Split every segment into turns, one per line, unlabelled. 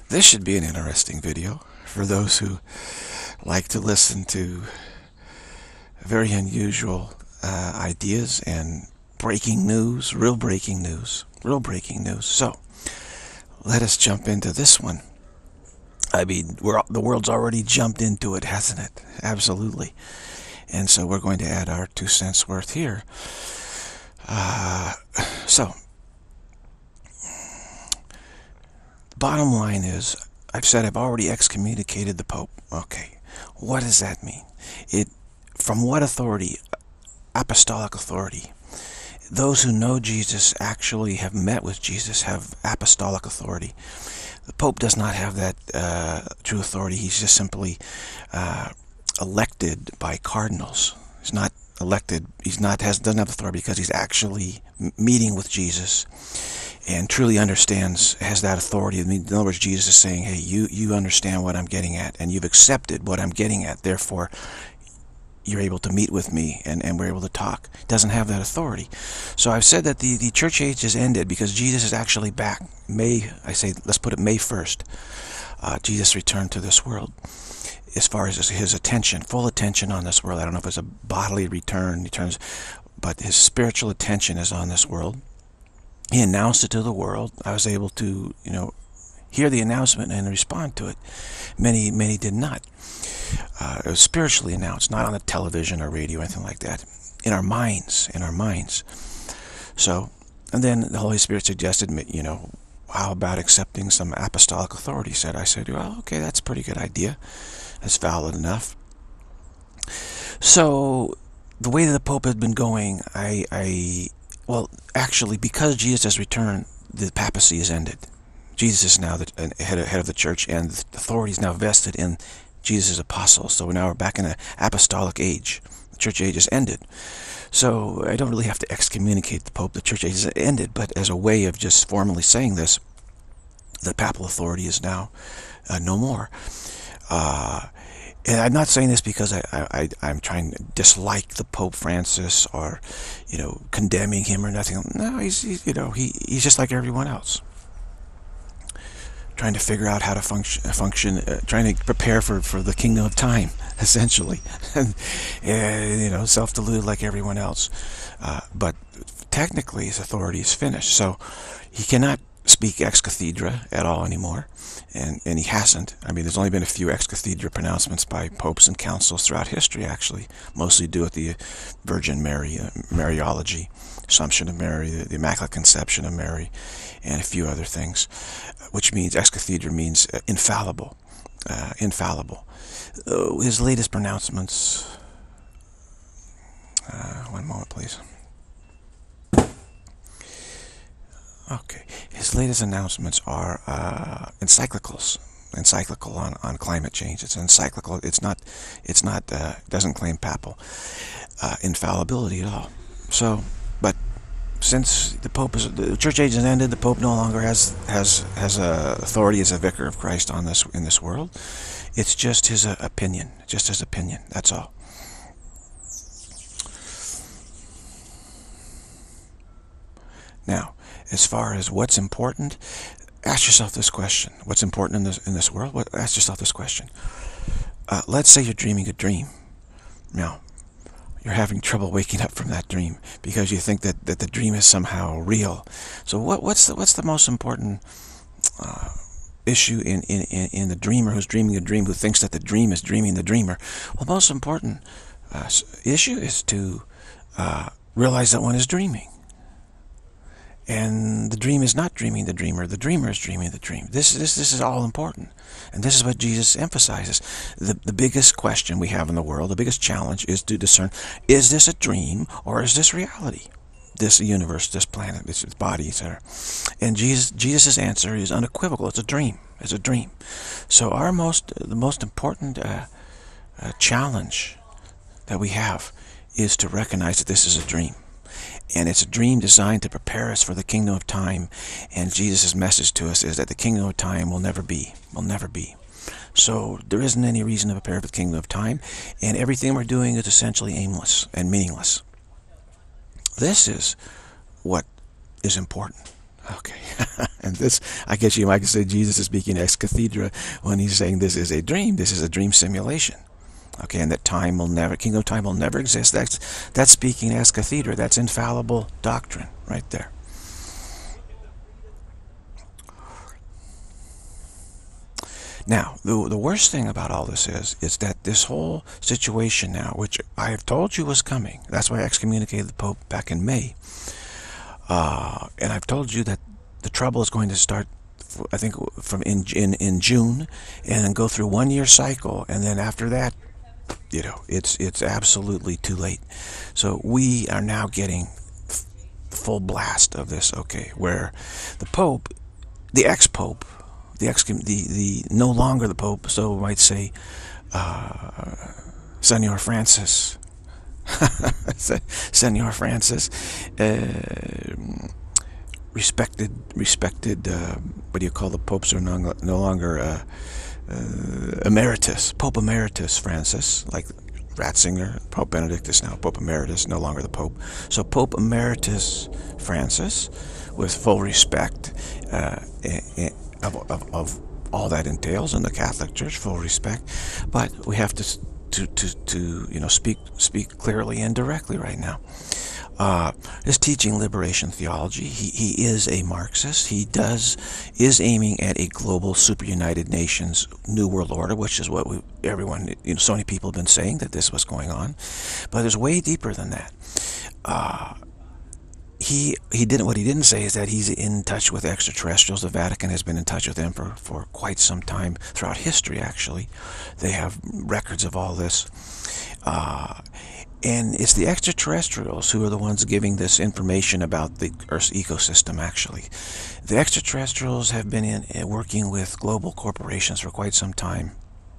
This should be an interesting video for those who like to listen to very unusual ideas and breaking news, real breaking news. So, let us jump into this one. I mean, the world's already jumped into it, hasn't it? Absolutely. And so we're going to add our 2 cents worth here. So, bottom line is, I've said I've already excommunicated the Pope. Okay, what does that mean? From what authority? Apostolic authority. Those who know Jesus, actually have met with Jesus, have apostolic authority. The Pope does not have that true authority. He's just simply elected by cardinals. He's not elected. Doesn't have authority because he's actually meeting with Jesus and truly understands, has that authority. In other words, Jesus is saying, hey, you understand what I'm getting at, and you've accepted what I'm getting at. Therefore, you're able to meet with me, and we're able to talk. He doesn't have that authority. So I've said that the church age has ended because Jesus is actually back. Let's put it May 1st. Jesus returned to this world. As far as his attention, full attention on this world. I don't know if it's a bodily return, but his spiritual attention is on this world. He announced it to the world. I was able to, hear the announcement and respond to it. Many did not. It was spiritually announced, not on the television or radio or anything like that. In our minds. So, and then the Holy Spirit suggested, how about accepting some apostolic authority? I said, well, okay, that's a pretty good idea. That's valid enough. So, the way that the Pope has been going, well, actually, because Jesus has returned, the papacy has ended. Jesus is now the head of the church, and the authority is now vested in Jesus' apostles. So now we're back in an apostolic age. The church age has ended. So I don't really have to excommunicate the Pope. The church age has ended, but as a way of just formally saying this, the papal authority is now no more. And I'm not saying this because I'm trying to dislike the Pope Francis or, condemning him or nothing. No, he's just like everyone else, trying to figure out how to function, trying to prepare for the kingdom of time, essentially, and self-deluded like everyone else. But technically, his authority is finished, so he cannot speak ex cathedra at all anymore, and he hasn't. I mean, there's only been a few ex cathedra pronouncements by popes and councils throughout history, actually, mostly due with the Virgin Mary, Mariology, Assumption of Mary, the Immaculate Conception of Mary, and a few other things, which means ex cathedra means infallible. His latest pronouncements. One moment, please. Okay, his latest announcements are encyclical on climate change. It's encyclical. It's not doesn't claim papal infallibility at all. So, but since the church age has ended, the Pope no longer has authority as a Vicar of Christ in this world. It's just his opinion. That's all. Now, as far as what's important, ask yourself this question. What's important in this world? Ask yourself this question. Let's say you're dreaming a dream. Now, you're having trouble waking up from that dream because you think that the dream is somehow real. So what's the most important issue in the dreamer who's dreaming a dream, who thinks that the dream is dreaming the dreamer? Well, the most important issue is to realize that one is dreaming. And the dream is not dreaming the dreamer. The dreamer is dreaming the dream. This is all important. And this is what Jesus emphasizes. The biggest question we have in the world, the biggest challenge, is to discern, is this a dream or is this reality? This universe, this planet, this body, etc. And Jesus' answer is unequivocal. It's a dream. It's a dream. So the most important challenge that we have is to recognize that this is a dream. And it's a dream designed to prepare us for the kingdom of time. And Jesus' message to us is that the kingdom of time will never be. So there isn't any reason to prepare for the kingdom of time. And everything we're doing is essentially aimless and meaningless. This is what is important. Okay. And this, I guess you might say Jesus is speaking ex cathedra when he's saying this is a dream. This is a dream simulation. Okay, and that time will never, kingdom of time will never exist. That's speaking ex cathedra. That's infallible doctrine right there. Now, the worst thing about all this is that this whole situation now, which I have told you was coming, that's why I excommunicated the Pope back in May, and I've told you that the trouble is going to start, I think, from in June, and then go through 1 year cycle, and then after that, you know, it's absolutely too late. So we are now getting full blast of this, okay, where the Pope, the ex-Pope, the no longer the Pope, so we might say, Senor Francis, Senor Francis, respected. What do you call the popes are no longer emeritus, Pope Emeritus Francis, like Ratzinger. Pope Benedict is now Pope Emeritus, no longer the Pope. So Pope Emeritus Francis, with full respect of all that entails in the Catholic Church, full respect, but we have to you know, speak clearly and directly right now. Is teaching liberation theology. He is a Marxist. He is aiming at a global super United Nations New World Order, which is what everyone, you know, so many people have been saying that this was going on, but it's way deeper than that. What he didn't say is that he's in touch with extraterrestrials. The Vatican has been in touch with them for quite some time, throughout history actually. They have records of all this. And it's the extraterrestrials who are the ones giving this information about the Earth's ecosystem, actually. The extraterrestrials have been working with global corporations for quite some time.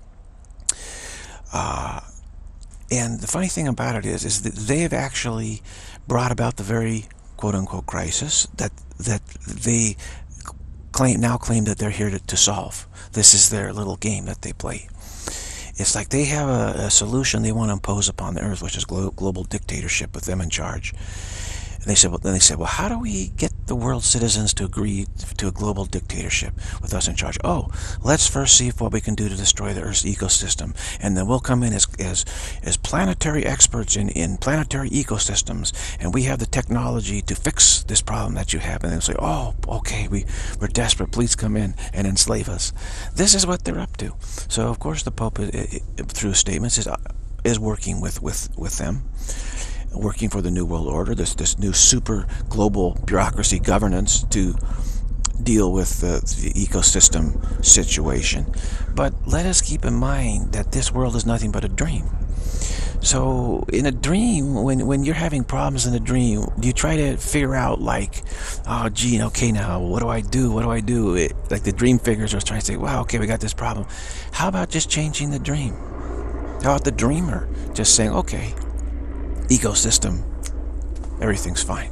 And the funny thing about it is that they have actually brought about the very quote-unquote crisis that they now claim that they're here to solve. This is their little game that they play. It's like they have a solution they want to impose upon the earth, which is global dictatorship with them in charge. And they said, well, how do we get the world's citizens to agree to a global dictatorship with us in charge? Oh, let's first see what we can do to destroy the Earth's ecosystem, and then we'll come in as planetary experts in planetary ecosystems, and we have the technology to fix this problem that you have. And they'll say, oh, okay, we're desperate, please come in and enslave us. This is what they're up to. So, of course, the Pope, through his statements, is working with them, working for the New World Order, this new super global bureaucracy governance to deal with the ecosystem situation. But let us keep in mind that this world is nothing but a dream. So in a dream, when you're having problems in a dream, you try to figure out, like, oh gee, okay, now what do I do? Like the dream figures are trying to say, wow, okay, we got this problem. How about just changing the dream? How about the dreamer just saying, okay, ecosystem, everything's fine.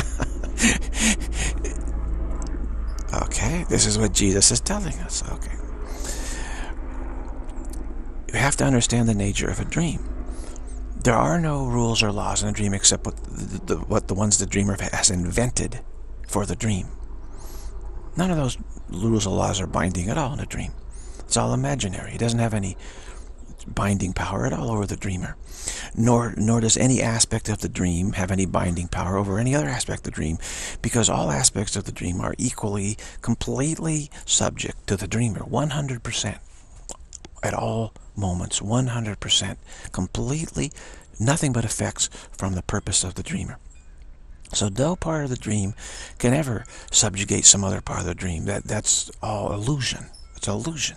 Okay, this is what Jesus is telling us. Okay, you have to understand the nature of a dream. There are no rules or laws in a dream except what the ones the dreamer has invented for the dream. None of those rules or laws are binding at all in a dream. It's all imaginary. It doesn't have any binding power at all over the dreamer. Nor does any aspect of the dream have any binding power over any other aspect of the dream, because all aspects of the dream are equally, completely subject to the dreamer, 100%. At all moments, 100%. Completely, nothing but effects from the purpose of the dreamer. So no part of the dream can ever subjugate some other part of the dream. That's all illusion. It's illusion.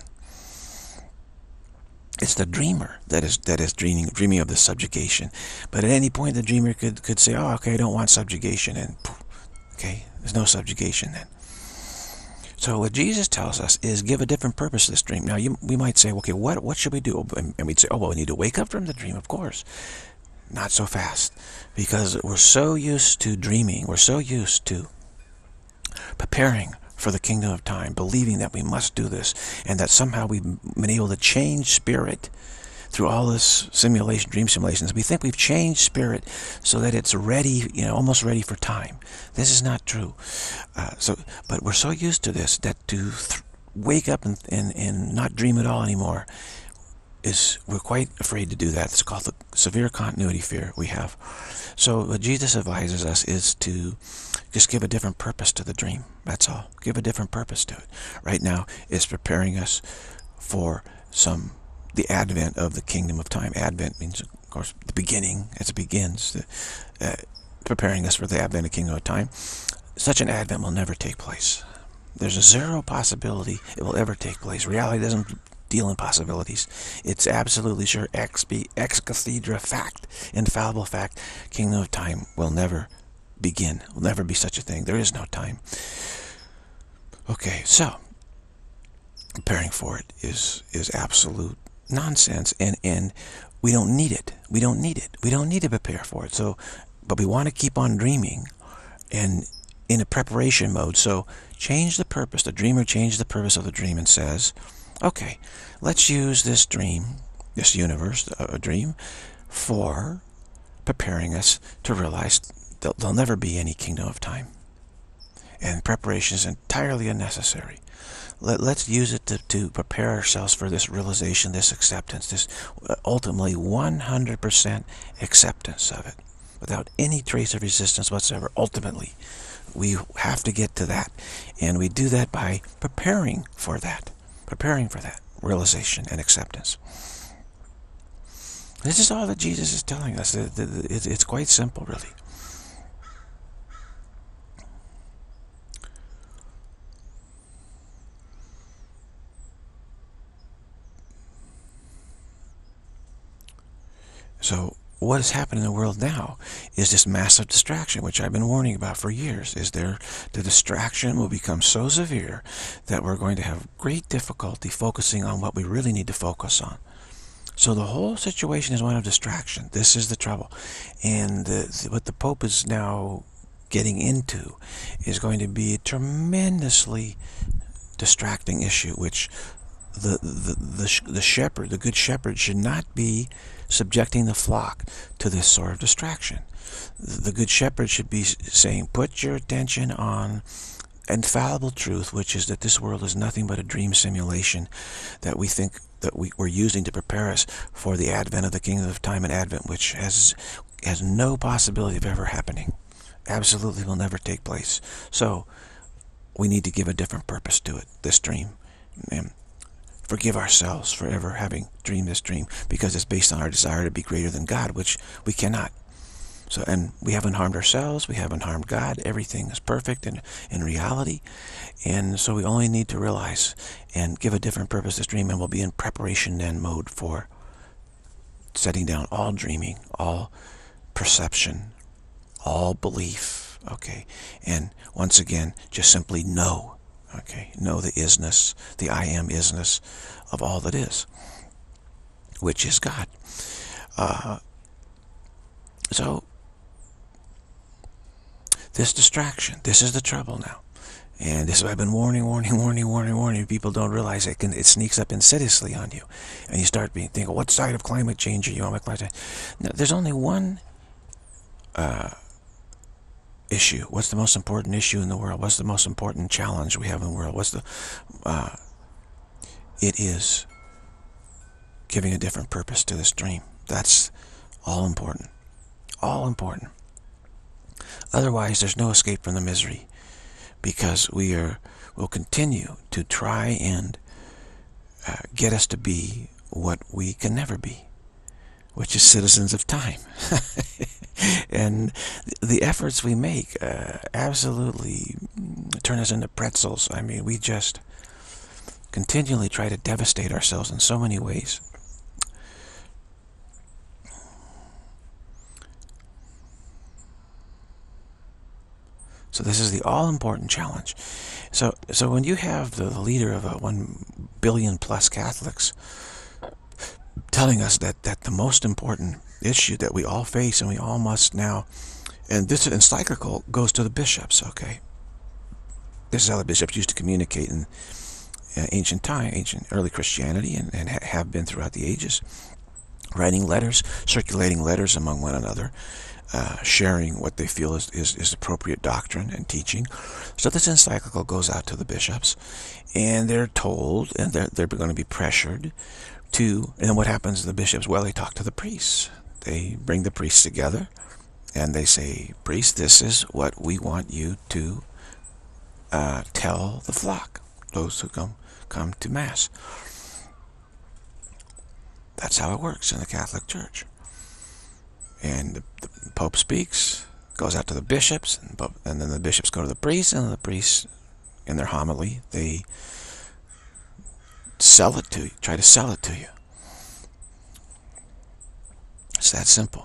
It's the dreamer that is dreaming of the subjugation. But at any point, the dreamer could say, oh, okay, I don't want subjugation, and poof, okay, there's no subjugation then. So what Jesus tells us is give a different purpose to this dream. Now, we might say, okay, what should we do? And we'd say, oh, well, we need to wake up from the dream, of course. Not so fast, because we're so used to dreaming, we're so used to preparing for the kingdom of time, believing that we must do this, and that somehow we've been able to change spirit through all this dream simulations, we think we've changed spirit so that it's ready, almost ready for time. This is not true. But we're so used to this that to wake up and not dream at all anymore we're quite afraid to do that. It's called the severe continuity fear we have. So what Jesus advises us is to just give a different purpose to the dream. That's all. Give a different purpose to it. Right now, it's preparing us for the advent of the kingdom of time. Advent means, of course, the beginning, as it begins, preparing us for the advent of the kingdom of time. Such an advent will never take place. There's a zero possibility it will ever take place. Reality doesn't deal in possibilities. It's absolutely sure, ex cathedra fact, infallible fact, kingdom of time will never begin. Will never be such a thing. There is no time. Okay, so preparing for it is absolute nonsense, and we don't need it. We don't need it. We don't need to prepare for it. But we want to keep on dreaming and in a preparation mode. So change the purpose. The dreamer changed the purpose of the dream and says, okay, let's use this dream, this universe, a dream, for preparing us to realize there'll never be any kingdom of time. And preparation is entirely unnecessary. Let's use it to prepare ourselves for this realization, this acceptance, this ultimately 100% acceptance of it, without any trace of resistance whatsoever. Ultimately, we have to get to that. And we do that by preparing for that realization and acceptance. This is all that Jesus is telling us. It's quite simple, really. So what has happened in the world now is this massive distraction, which I've been warning about for years. The distraction will become so severe that we're going to have great difficulty focusing on what we really need to focus on. So the whole situation is one of distraction. This is the trouble. And what the Pope is now getting into is going to be a tremendously distracting issue, which the shepherd, the good shepherd, should not be subjecting the flock to this sort of distraction. The good shepherd should be saying, put your attention on infallible truth, which is that this world is nothing but a dream simulation that we think that we're using to prepare us for the advent of the kingdom of time, and advent which has no possibility of ever happening. Absolutely will never take place. So we need to give a different purpose to it, this dream. And forgive ourselves for ever having dreamed this dream, because it's based on our desire to be greater than God, which we cannot. So, and we haven't harmed ourselves, we haven't harmed God, everything is perfect in reality, and so we only need to realize and give a different purpose to this dream, and we'll be in preparation then mode for setting down all dreaming, all perception, all belief, okay, and once again, just simply know. Okay, know the isness, the I am isness of all that is, which is God. So, this distraction, this is the trouble now. And this is what I've been warning. People don't realize it sneaks up insidiously on you. And you start thinking, what side of climate change are you on? No, there's only one issue. What's the most important issue in the world? What's the most important challenge we have in the world? It is giving a different purpose to this dream. That's all important. All important. Otherwise, there's no escape from the misery, because we'll continue to try and get us to be what we can never be, which is citizens of time. And the efforts we make absolutely turn us into pretzels. I mean, we just continually try to devastate ourselves in so many ways. So this is the all-important challenge. So when you have the leader of 1 billion plus Catholics telling us that the most important issue that we all face and we all must now, and this encyclical goes to the bishops, okay? This is how the bishops used to communicate in ancient early Christianity, and have been throughout the ages. writing letters, circulating letters among one another, sharing what they feel is appropriate doctrine and teaching. So this encyclical goes out to the bishops, and they're told, and they're going to be pressured to, and what happens to the bishops? Well, they talk to the priests. They bring the priests together, and they say, priest, this is what we want you to tell the flock, those who come to Mass. That's how it works in the Catholic Church. And the Pope speaks, goes out to the bishops, and then the bishops go to the priests, and the priests, in their homily, they sell it to you, try to sell it to you. It's that simple.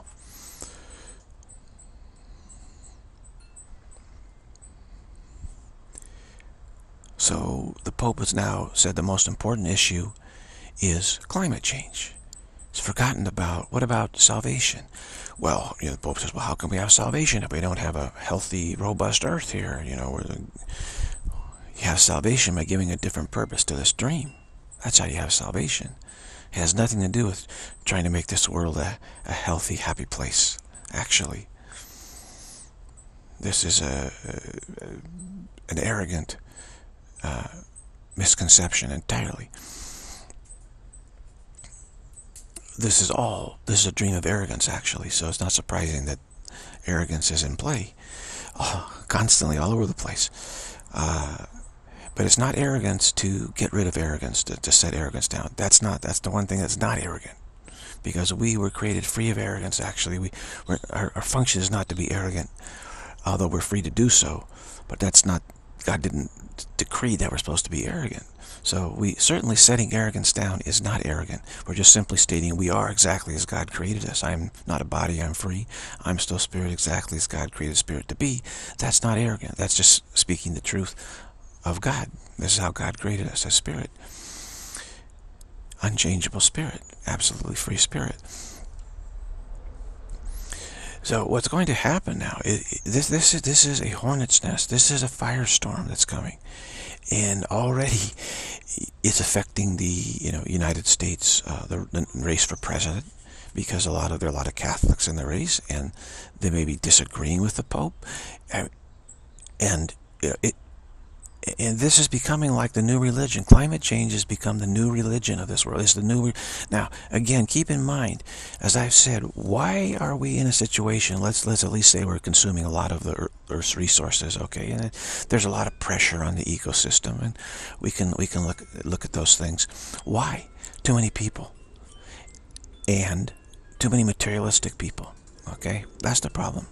So the Pope has now said the most important issue is climate change. It's forgotten about, what about salvation? Well, the Pope says, well, how can we have salvation if we don't have a healthy, robust earth here? You have salvation by giving a different purpose to this dream. That's how you have salvation. It has nothing to do with trying to make this world a healthy, happy place, actually. This is an arrogant misconception entirely. This is a dream of arrogance, actually, so it's not surprising that arrogance is in play constantly all over the place. But it's not arrogance to get rid of arrogance, to set arrogance down. That's the one thing that's not arrogant, because we were created free of arrogance. Actually, our function is not to be arrogant, although we're free to do so. But that's not, God didn't decree that we're supposed to be arrogant. So we certainly, setting arrogance down is not arrogant. We're just simply stating we are exactly as God created us. I'm not a body, I'm free. I'm still spirit, exactly as God created spirit to be. That's not arrogant. That's just speaking the truth of God. This is how God created us, as spirit. Unchangeable spirit. Absolutely free spirit. So what's going to happen now? This is a hornet's nest. This is a firestorm that's coming, and already it's affecting the United States, the race for president, because there are a lot of Catholics in the race, and they may be disagreeing with the Pope, and this is becoming like the new religion. Climate change has become the new religion of this world. It's the new. Now, again, keep in mind, as I've said, why are we in a situation? Let's at least say we're consuming a lot of the Earth's resources. Okay, and there's a lot of pressure on the ecosystem, and we can look at those things. Why? Too many people, and too many materialistic people. Okay, that's the problem.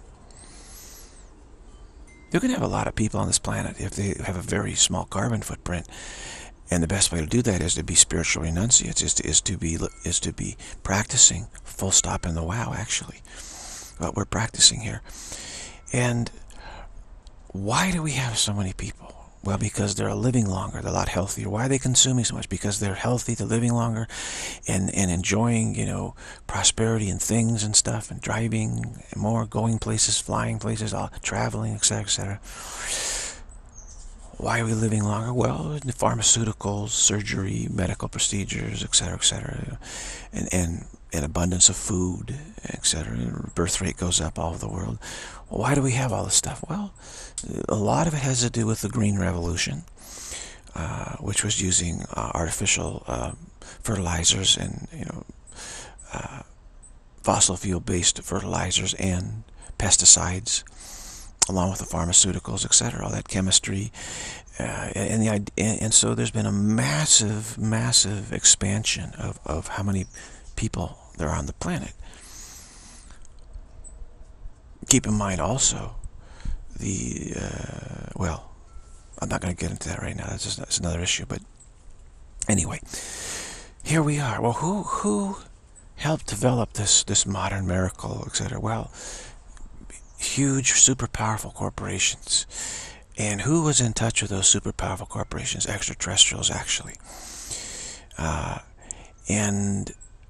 You can have a lot of people on this planet if they have a very small carbon footprint, and the best way to do that is to be spiritual renunciates, is to be practicing full stop in the wow. Actually, what we're practicing here. And why do we have so many people? Well, because they're living longer, they're a lot healthier. Why are they consuming so much? Because they're healthy, they're living longer, and enjoying, prosperity and things and stuff, and driving more, going places, flying places, traveling, etc., etc. Why are we living longer? Well, the pharmaceuticals, surgery, medical procedures, etc., etc., and abundance of food, etc. Birth rate goes up all over the world. Well, why do we have all this stuff? Well, a lot of it has to do with the Green Revolution, which was using artificial fertilizers and fossil fuel-based fertilizers and pesticides, along with the pharmaceuticals, etc. All that chemistry, and so there's been a massive expansion of how many people there are on the planet. Keep in mind also well, I'm not going to get into that right now. That's another issue. But anyway, here we are. Well, who helped develop this modern miracle, etc.? Well, huge, super powerful corporations. And who was in touch with those super powerful corporations? Extraterrestrials, actually. And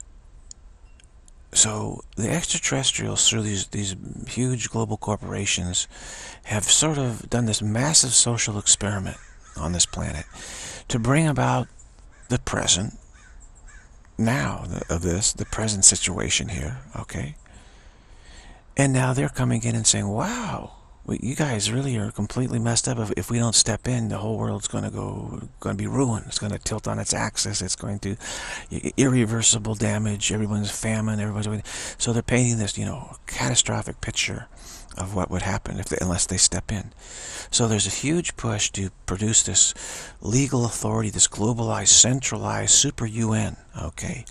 so the extraterrestrials, through these huge global corporations, have sort of done this massive social experiment on this planet to bring about the present now of this, the present situation here, okay? And now they're coming in and saying, wow, you guys really are completely messed up. If we don't step in, the whole world's going to be ruined. It's going to tilt on its axis. It's going to irreversible damage. Everyone's famine. So they're painting this, catastrophic picture of what would happen unless they step in. So there's a huge push to produce this legal authority, this globalized, centralized super UN, okay,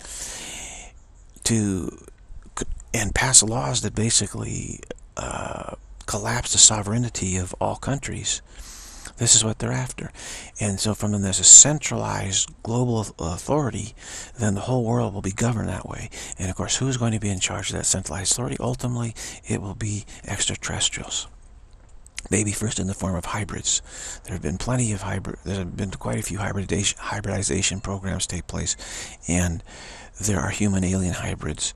and pass laws that basically collapse the sovereignty of all countries. This is what they're after. And so from them, there's a centralized global authority, then the whole world will be governed that way. And of course, who's going to be in charge of that centralized authority? Ultimately, it will be extraterrestrials. Maybe first in the form of hybrids. There have been quite a few hybridization programs take place, and there are human alien hybrids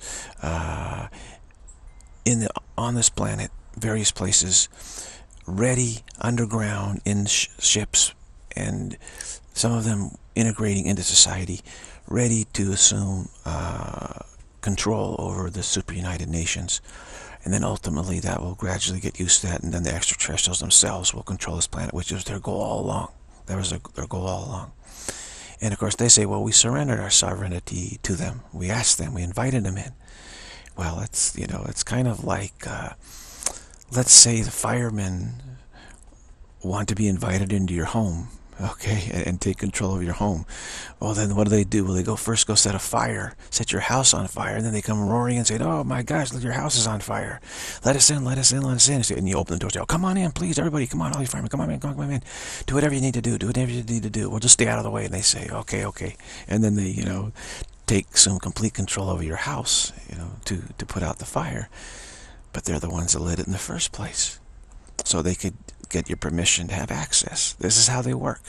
on this planet, various places, ready underground in ships, and some of them integrating into society, ready to assume control over the super United Nations. And then ultimately that will gradually get used to that, and then the extraterrestrials themselves will control this planet, which was their goal all along. That was their goal all along. And of course they say, well, we surrendered our sovereignty to them. We asked them, we invited them in. Well, it's kind of like, let's say the firemen want to be invited into your home, okay, and take control of your home. Well, then what do? Well, they go set your house on fire, and then they come roaring and say, oh my gosh, your house is on fire. Let us in, let us in, let us in. And you open the door and say, oh, come on in, please, everybody, come on, all you firemen, come on in. Do whatever you need to do. We'll just stay out of the way. And they say, okay. And then they, take some complete control over your house, to put out the fire. But they're the ones that lit it in the first place. So they could get your permission to have access. This is how they work.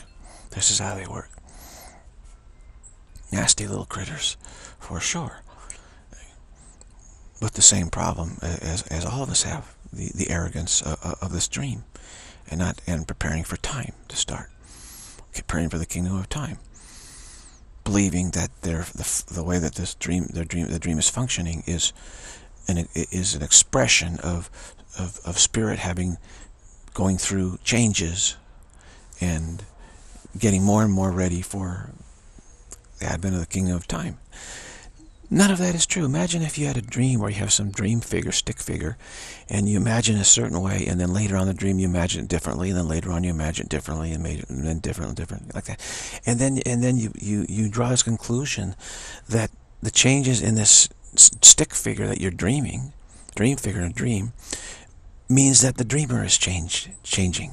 Nasty little critters, for sure. But the same problem as all of us have, the arrogance of this dream, and preparing for time to start, preparing for the kingdom of time, believing that the way that the dream is functioning is an expression of spirit going through changes and getting more and more ready for the advent of the kingdom of time. None of that is true. Imagine if you had a dream where you have some dream figure, stick figure, and you imagine a certain way, and then later on in the dream you imagine it differently, and then later on you imagine it differently, and then different, like that. And then you draw this conclusion that the changes in this stick figure that you're dreaming, dream figure in a dream, means that the dreamer is changing.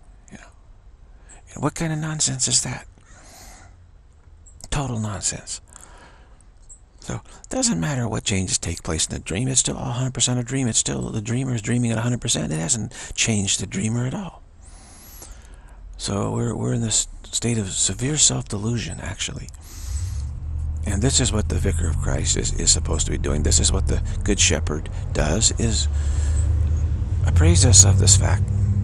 What kind of nonsense is that? Total nonsense. So it doesn't matter what changes take place in the dream. It's still 100% a dream. It's still the dreamer is dreaming at 100%. It hasn't changed the dreamer at all. So we're in this state of severe self-delusion, actually. And this is what the Vicar of Christ is supposed to be doing. This is what the Good Shepherd does, is appraise us of this fact.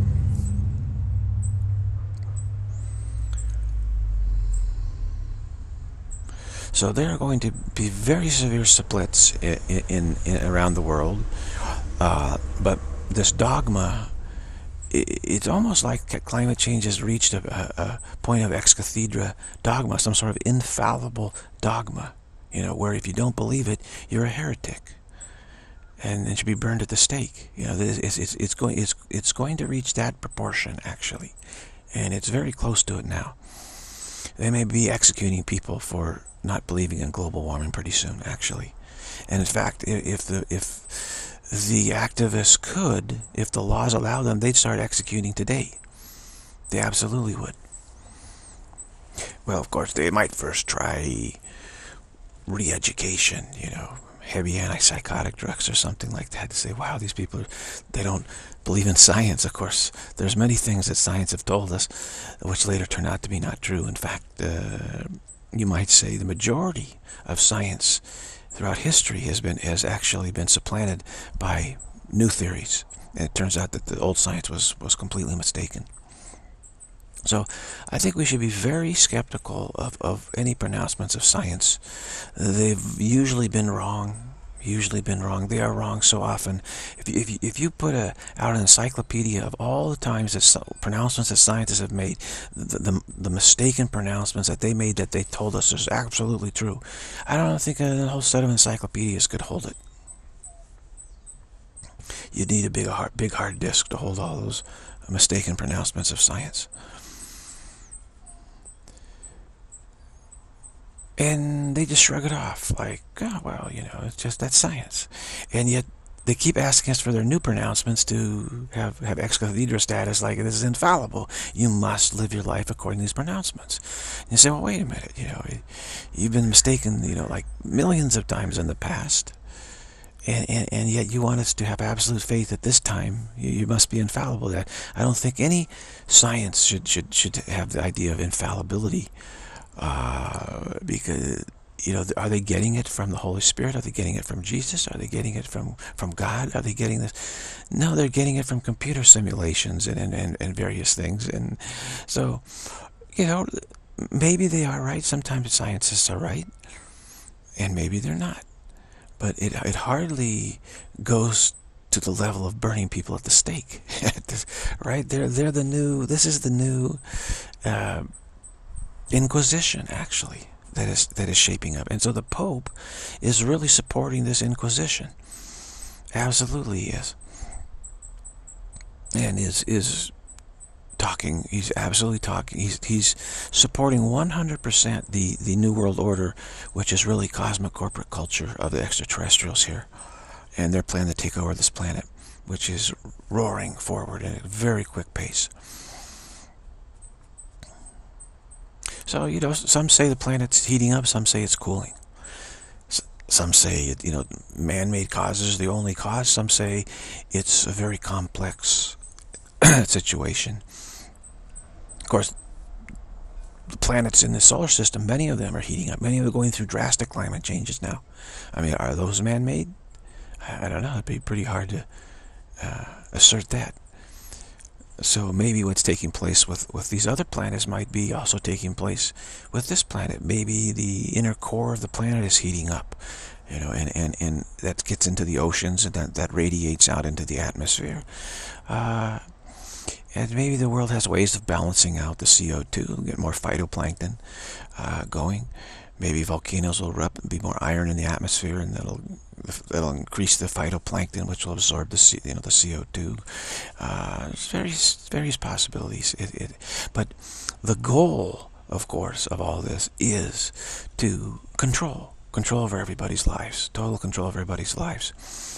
So there are going to be very severe splits in around the world, but this dogma, it's almost like climate change has reached a point of ex cathedra dogma, some sort of infallible dogma, where if you don't believe it, you're a heretic, and it should be burned at the stake. It's going to reach that proportion, actually, and it's very close to it now. They may be executing people for not believing in global warming pretty soon, actually. And in fact, if the activists could, if the laws allow them, they'd start executing today. They absolutely would. Well, of course, they might first try re-education, heavy antipsychotic drugs or something like that, to say, wow, these people, they don't believe in science. Of course, there's many things that science have told us which later turn out to be not true. In fact, you might say the majority of science throughout history has actually been supplanted by new theories. And it turns out that the old science was completely mistaken. So I think we should be very skeptical of any pronouncements of science. They've usually been wrong. They are wrong so often. If you put out an encyclopedia of all the times that pronouncements that scientists have made, the mistaken pronouncements that they made that they told us is absolutely true, I don't think a whole set of encyclopedias could hold it. You'd need a big hard disk to hold all those mistaken pronouncements of science. And they just shrug it off like, oh, well, it's just that's science. And yet they keep asking us for their new pronouncements to have ex cathedra status, like this is infallible. You must live your life according to these pronouncements. And you say, well, wait a minute, you've been mistaken, like millions of times in the past. And yet you want us to have absolute faith at this time. You must be infallible. That I don't think any science should have the idea of infallibility. Because are they getting it from the Holy Spirit? Are they getting it from Jesus? Are they getting it from God? Are they getting this? No, they're getting it from computer simulations and various things. And so, maybe they are right. Sometimes scientists are right, and maybe they're not. But it hardly goes to the level of burning people at the stake, right? They're the new. This is the new. Inquisition, actually, that is shaping up. And so the Pope is really supporting this Inquisition. Absolutely he is. And is talking, he's absolutely talking, he's supporting 100% the New World Order, which is really cosmic corporate culture of the extraterrestrials here. And their plan to take over this planet, which is roaring forward at a very quick pace. So, some say the planet's heating up, some say it's cooling. Some say, man-made causes are the only cause. Some say it's a very complex situation. Of course, the planets in the solar system, many of them are heating up. Many of them are going through drastic climate changes now. I mean, are those man-made? I don't know. It'd be pretty hard to assert that. So maybe what's taking place with these other planets might be also taking place with this planet. Maybe the inner core of the planet is heating up, and that gets into the oceans, and that radiates out into the atmosphere. And maybe the world has ways of balancing out the CO2, get more phytoplankton going. Maybe volcanoes will erupt and be more iron in the atmosphere, and that'll increase the phytoplankton, which will absorb the CO2. There's various possibilities. But the goal, of course, of all this is to control over everybody's lives, total control over everybody's lives.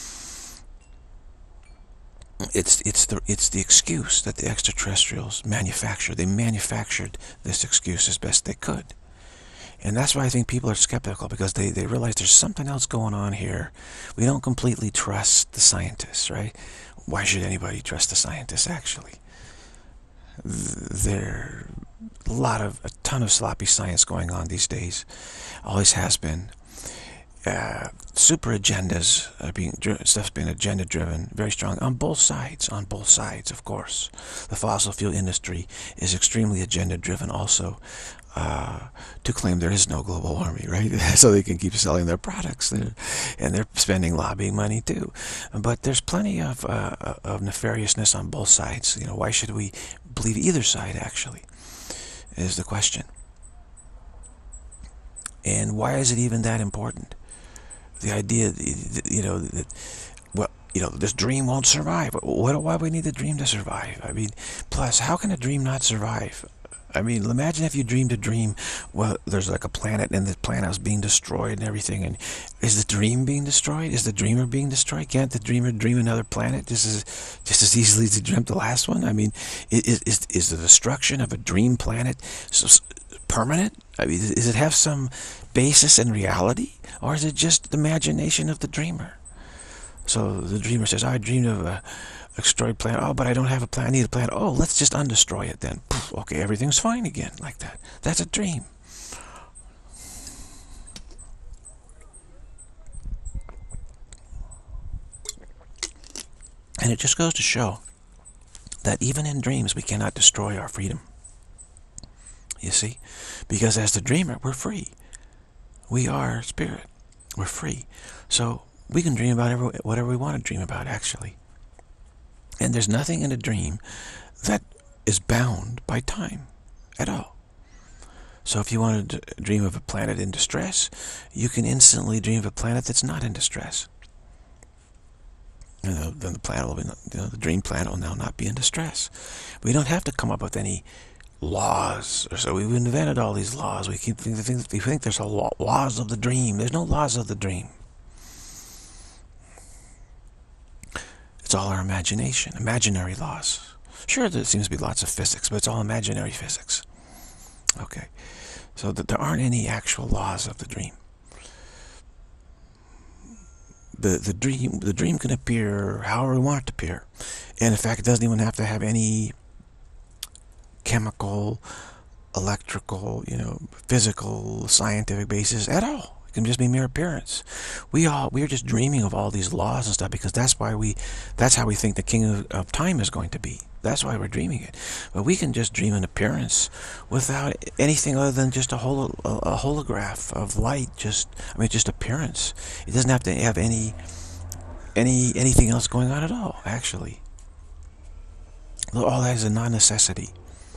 It's the excuse that the extraterrestrials manufactured. They manufactured this excuse as best they could. And that's why I think people are skeptical, because they realize there's something else going on here. We don't completely trust the scientists, right? Why should anybody trust the scientists, actually? There's a ton of sloppy science going on these days. Always has been. Super agendas are stuff's been agenda driven, very strong on both sides, of course. The fossil fuel industry is extremely agenda driven also, to claim there is no global warming, right? So they can keep selling their products, and they're spending lobbying money too. But there's plenty of nefariousness on both sides. Why should we believe either side, actually, is the question. And why is it even that important? The idea, that this dream won't survive. Why do we need the dream to survive? I mean, plus, how can a dream not survive? I mean, imagine if you dreamed a dream, well, there's like a planet, and the planet is being destroyed and everything, and is the dream being destroyed? Is the dreamer being destroyed? Can't the dreamer dream another planet just as easily as he dreamt the last one? I mean, is the destruction of a dream planet permanent? I mean, does it have some basis in reality, or is it just the imagination of the dreamer? So the dreamer says, I dreamed of a destroyed planet. Oh, but I don't have a planet. I need a planet. Oh, let's just undestroy it then. Poof, okay, everything's fine again, like that. That's a dream. And it just goes to show that even in dreams we cannot destroy our freedom. You see? Because as the dreamer, we're free. We are spirit. We're free. So we can dream about whatever we want to dream about, actually. And there's nothing in a dream that is bound by time at all. So if you want to dream of a planet in distress, you can instantly dream of a planet that's not in distress. Then the planet will be, the dream planet will now not be in distress. We don't have to come up with any laws. So we've invented all these laws. We think there's laws of the dream. There's no laws of the dream. It's all our imagination, imaginary laws. Sure, there seems to be lots of physics, but it's all imaginary physics. Okay, so that there aren't any actual laws of the dream. The dream can appear however we want it to appear, and in fact, it doesn't even have to have any chemical, electrical, physical, scientific basis at all. It can just be mere appearance. We are just dreaming of all these laws and stuff because that's how we think the king of time is going to be. That's why we're dreaming it. But we can just dream an appearance without anything other than just a holograph of light. Just appearance. It doesn't have to have anything else going on at all. Actually, all that is a non-necessity.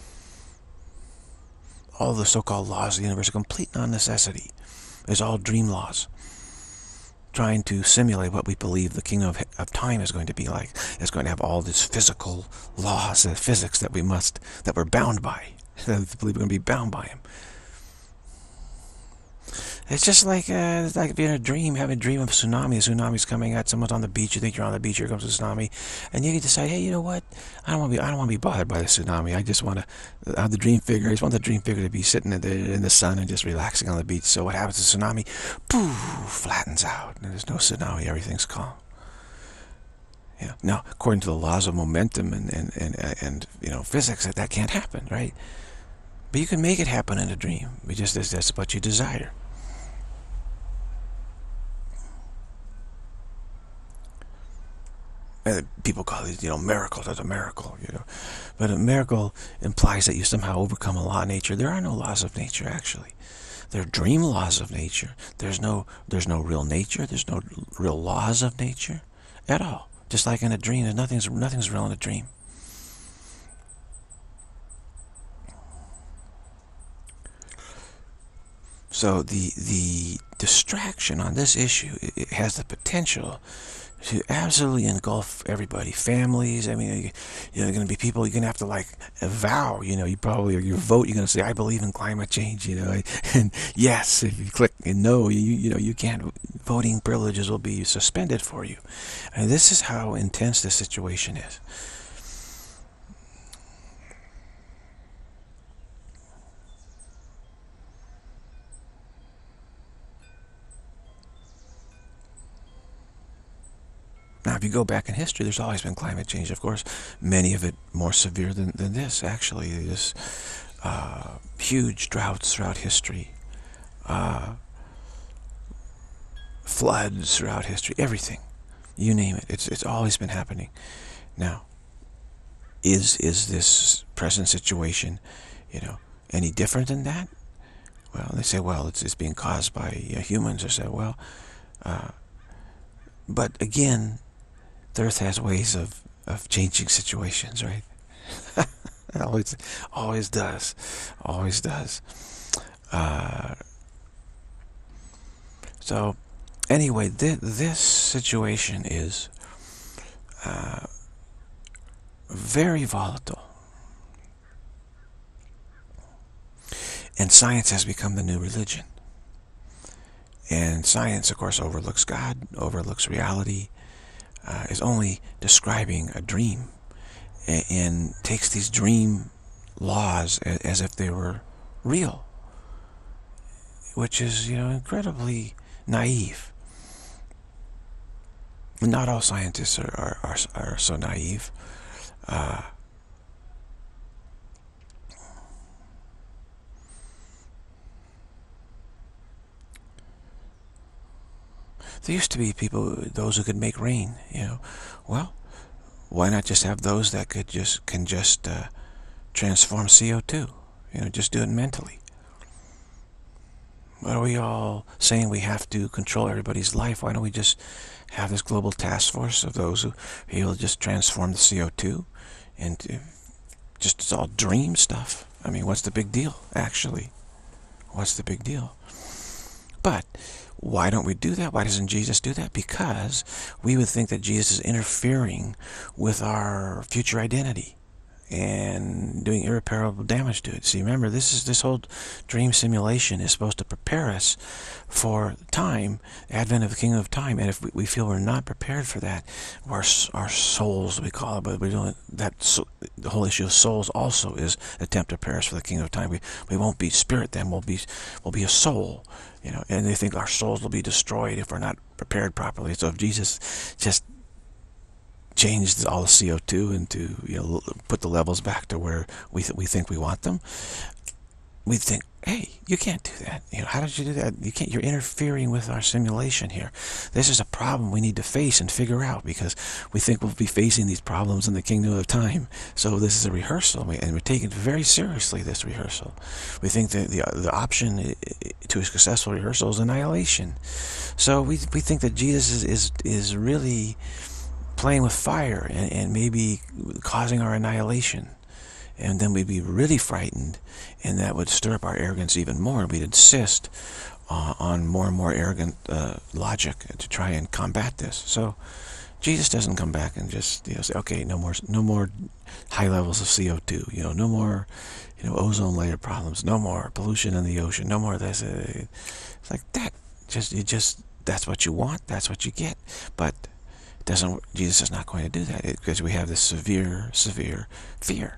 All the so-called laws of the universe are complete non-necessity. It's all dream laws, trying to simulate what we believe the kingdom of time is going to be like. It's going to have all these physical laws of physics that we're bound by. That we believe we're going to be bound by them. It's just like being in a dream, having a dream of a tsunami. A tsunami's coming at someone's on the beach. You think you're on the beach. Here comes a tsunami, and you can decide, hey, you know what? I don't want to be bothered by the tsunami. I just want to have the dream figure. I just want the dream figure to be sitting in the sun and just relaxing on the beach. So what happens to tsunami? Poof, flattens out, and there's no tsunami. Everything's calm. Yeah. Now, according to the laws of momentum and physics, that can't happen, right? But you can make it happen in a dream. That's what you desire. People call these, miracles. That's a miracle, But a miracle implies that you somehow overcome a law of nature. There are no laws of nature, actually. There are dream laws of nature. There's no real nature. There's no real laws of nature at all. Just like in a dream, nothing's real in a dream. So the distraction on this issue, it has the potential to absolutely engulf everybody, families. I mean, there are going to be people you're going to have to vow. You probably, or your vote, you're going to say, I believe in climate change. And yes, if you click no, you can't. Voting privileges will be suspended for you. And this is how intense this situation is. Now, if you go back in history, there's always been climate change, of course, many of it more severe than this, actually. There's huge droughts throughout history, floods throughout history, everything. You name it. It's always been happening. Now, is this present situation, any different than that? Well, they say, well, it's being caused by humans. They say, well, but again, the earth has ways of changing situations, right? It always does. So anyway, this situation is very volatile. And science has become the new religion. And science, of course, overlooks God, overlooks reality, is only describing a dream, and takes these dream laws as if they were real, which is, incredibly naive. Not all scientists are so naive. There used to be those who could make rain, Well, why not just have those that can just transform CO2, Just do it mentally. What are we all saying we have to control everybody's life? Why don't we just have this global task force of those who are able to just transform the CO2 into just, it's all dream stuff. I mean, what's the big deal, actually? What's the big deal? But why don't we do that? Why doesn't Jesus do that? Because we would think that Jesus is interfering with our future identity and doing irreparable damage to it. See, remember, this whole dream simulation is supposed to prepare us for time, advent of the kingdom of time. And if we feel we're not prepared for that, our souls, we call it, but we don't. The whole issue of souls also is attempt to prepare us for the kingdom of time. We won't be spirit then. We'll be a soul. And they think our souls will be destroyed if we're not prepared properly. So if Jesus just changed all the CO2 into, put the levels back to where we think we want them, we think, hey, you can't do that. How did you do that? You can't. You're interfering with our simulation here. This is a problem we need to face and figure out, because we think we'll be facing these problems in the kingdom of time. So this is a rehearsal, and we're taking it very seriously, this rehearsal. We think that the option to a successful rehearsal is annihilation. So we think that Jesus is really playing with fire and maybe causing our annihilation. And then we'd be really frightened, and that would stir up our arrogance even more. We'd insist on more and more arrogant logic to try and combat this. So Jesus doesn't come back and just say, okay, no more high levels of CO2, no more ozone layer problems, no more pollution in the ocean, no more of this. It's like that. That's what you want, that's what you get. But Jesus is not going to do that, because we have this severe fear.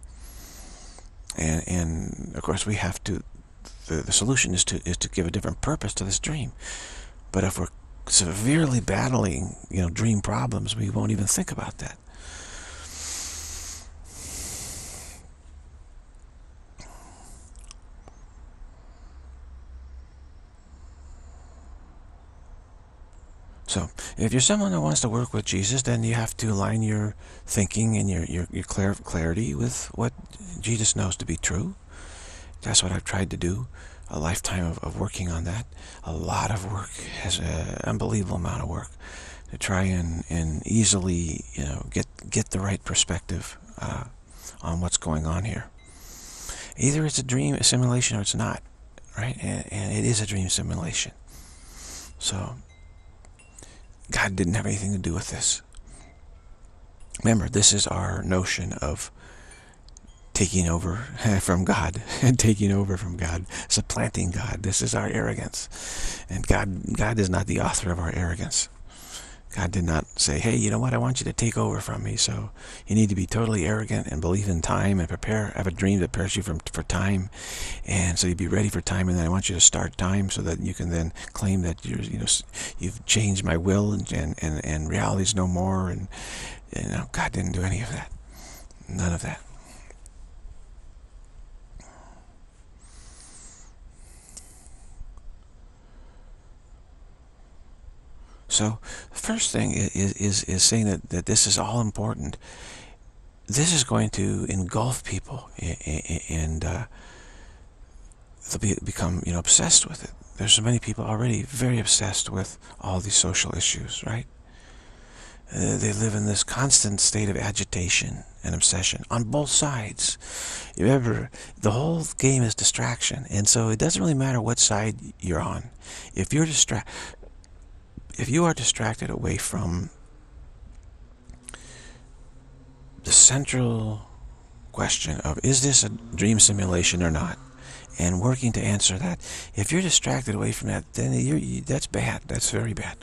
And of course we have to, the solution is to give a different purpose to this dream. But if we're severely battling, dream problems, we won't even think about that. So, if you're someone that wants to work with Jesus, then you have to align your thinking and your clarity with what Jesus knows to be true. That's what I've tried to do. A lifetime of working on that. A lot of work, has an unbelievable amount of work to try and easily, get the right perspective on what's going on here. Either it's a dream, a simulation, or it's not, right? And it is a dream simulation. So God didn't have anything to do with this. Remember, this is our notion of taking over from God, supplanting God. This is our arrogance. And God is not the author of our arrogance. God did not say, hey, you know what, I want you to take over from me, so you need to be totally arrogant and believe in time and have a dream that prepares you for time, and so you'd be ready for time, and then I want you to start time so that you can then claim that you've changed my will, and reality's no more, and God didn't do any of that. None of that. So the first thing is saying that this is all important. This is going to engulf people, and they'll become obsessed with it. There's so many people already very obsessed with all these social issues, right? They live in this constant state of agitation and obsession on both sides. Remember, the whole game is distraction, and so it doesn't really matter what side you're on. If you are distracted away from the central question of, is this a dream simulation or not, and working to answer that, if you're distracted away from that, then that's bad. That's very bad.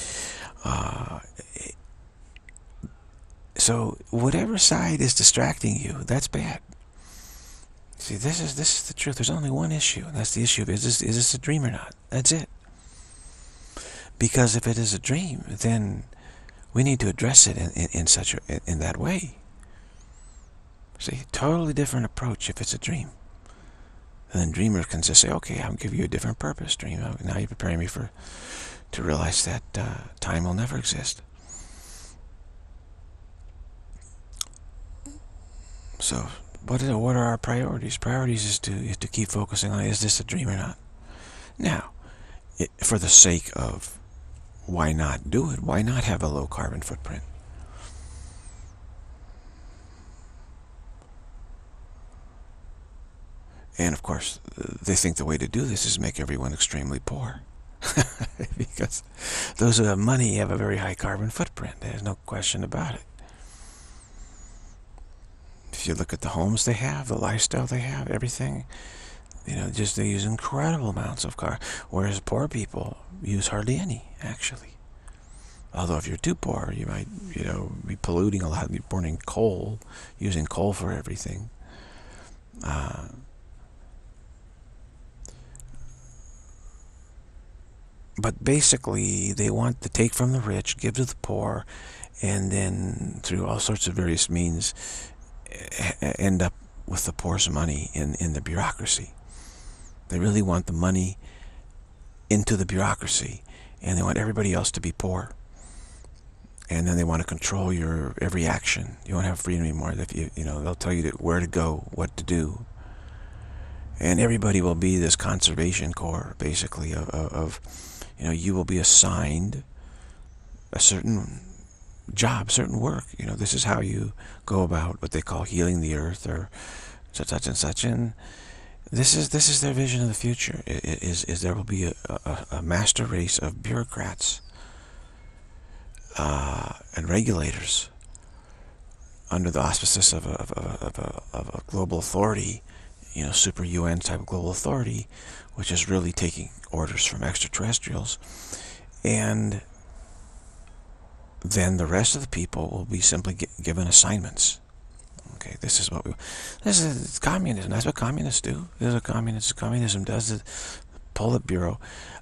So whatever side is distracting you, that's bad. See, this is the truth. There's only one issue, and that's the issue of, is this a dream or not? That's it. Because if it is a dream, then we need to address it in that way. See, totally different approach if it's a dream. And then dreamer can just say, okay, I'll give you a different purpose, dream. Now you're preparing me to realize that time will never exist. So what are our priorities? Priorities is to keep focusing on, is this a dream or not? Now, for the sake of, why not do it? Why not have a low carbon footprint? And of course, they think the way to do this is make everyone extremely poor. Because those who have money have a very high carbon footprint. There's no question about it. If you look at the homes they have, the lifestyle they have, everything, just they use incredible amounts of car, whereas poor people use hardly any, actually. Although if you're too poor, you might, be polluting a lot, be burning coal, using coal for everything. But basically, they want to take from the rich, give to the poor, and then through all sorts of various means, end up with the poor's money in the bureaucracy. They really want the money into the bureaucracy, and they want everybody else to be poor. And then they want to control your every action. You won't have freedom anymore. They'll tell you where to go, what to do. And everybody will be this conservation corps, basically, of you will be assigned a certain job, certain work. This is how you go about what they call healing the earth, or such and such. And this is their vision of the future. Is there will be a master race of bureaucrats and regulators under the auspices of a global authority, super UN type of global authority, which is really taking orders from extraterrestrials. And then the rest of the people will be simply given assignments. Okay, this is communism. That's what communists do. This is what communism does. The Politburo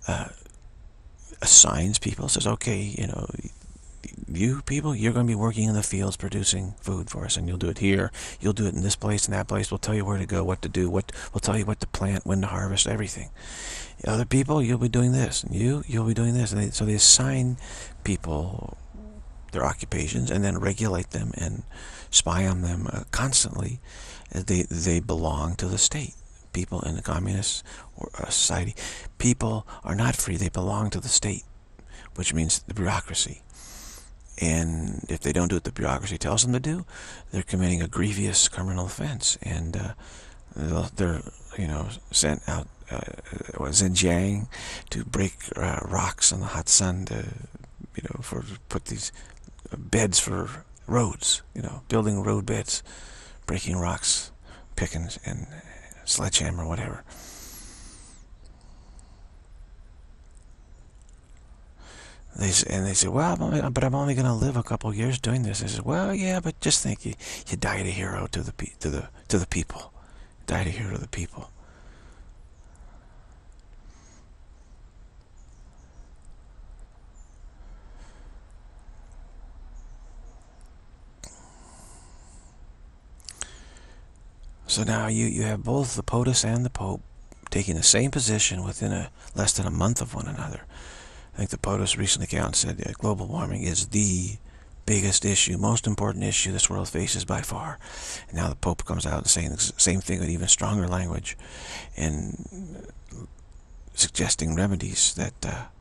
assigns people, says, okay, you people, you're going to be working in the fields producing food for us, and you'll do it here, you'll do it in this place and that place. We'll tell you where to go, what to do, we'll tell you what to plant, when to harvest, everything. Other people, you'll be doing this, and you'll be doing this. And so they assign people their occupations and then regulate them and spy on them constantly. They belong to the state. People in the communist society, people are not free. They belong to the state, which means the bureaucracy. And if they don't do what the bureaucracy tells them to do, they're committing a grievous criminal offense. And they're, sent out Xinjiang to break rocks in the hot sun to, put these beds for roads, building road beds, breaking rocks, picking and sledgehammer, whatever. They say, well, I'm only going to live a couple of years doing this. I said, well, yeah, but just think, you died a hero to the people. Died a hero to the people. So now you have both the POTUS and the Pope taking the same position within less than a month of one another. I think the POTUS recently came out and said that global warming is the biggest issue, most important issue this world faces by far. And now the Pope comes out and saying the same thing with even stronger language and suggesting remedies that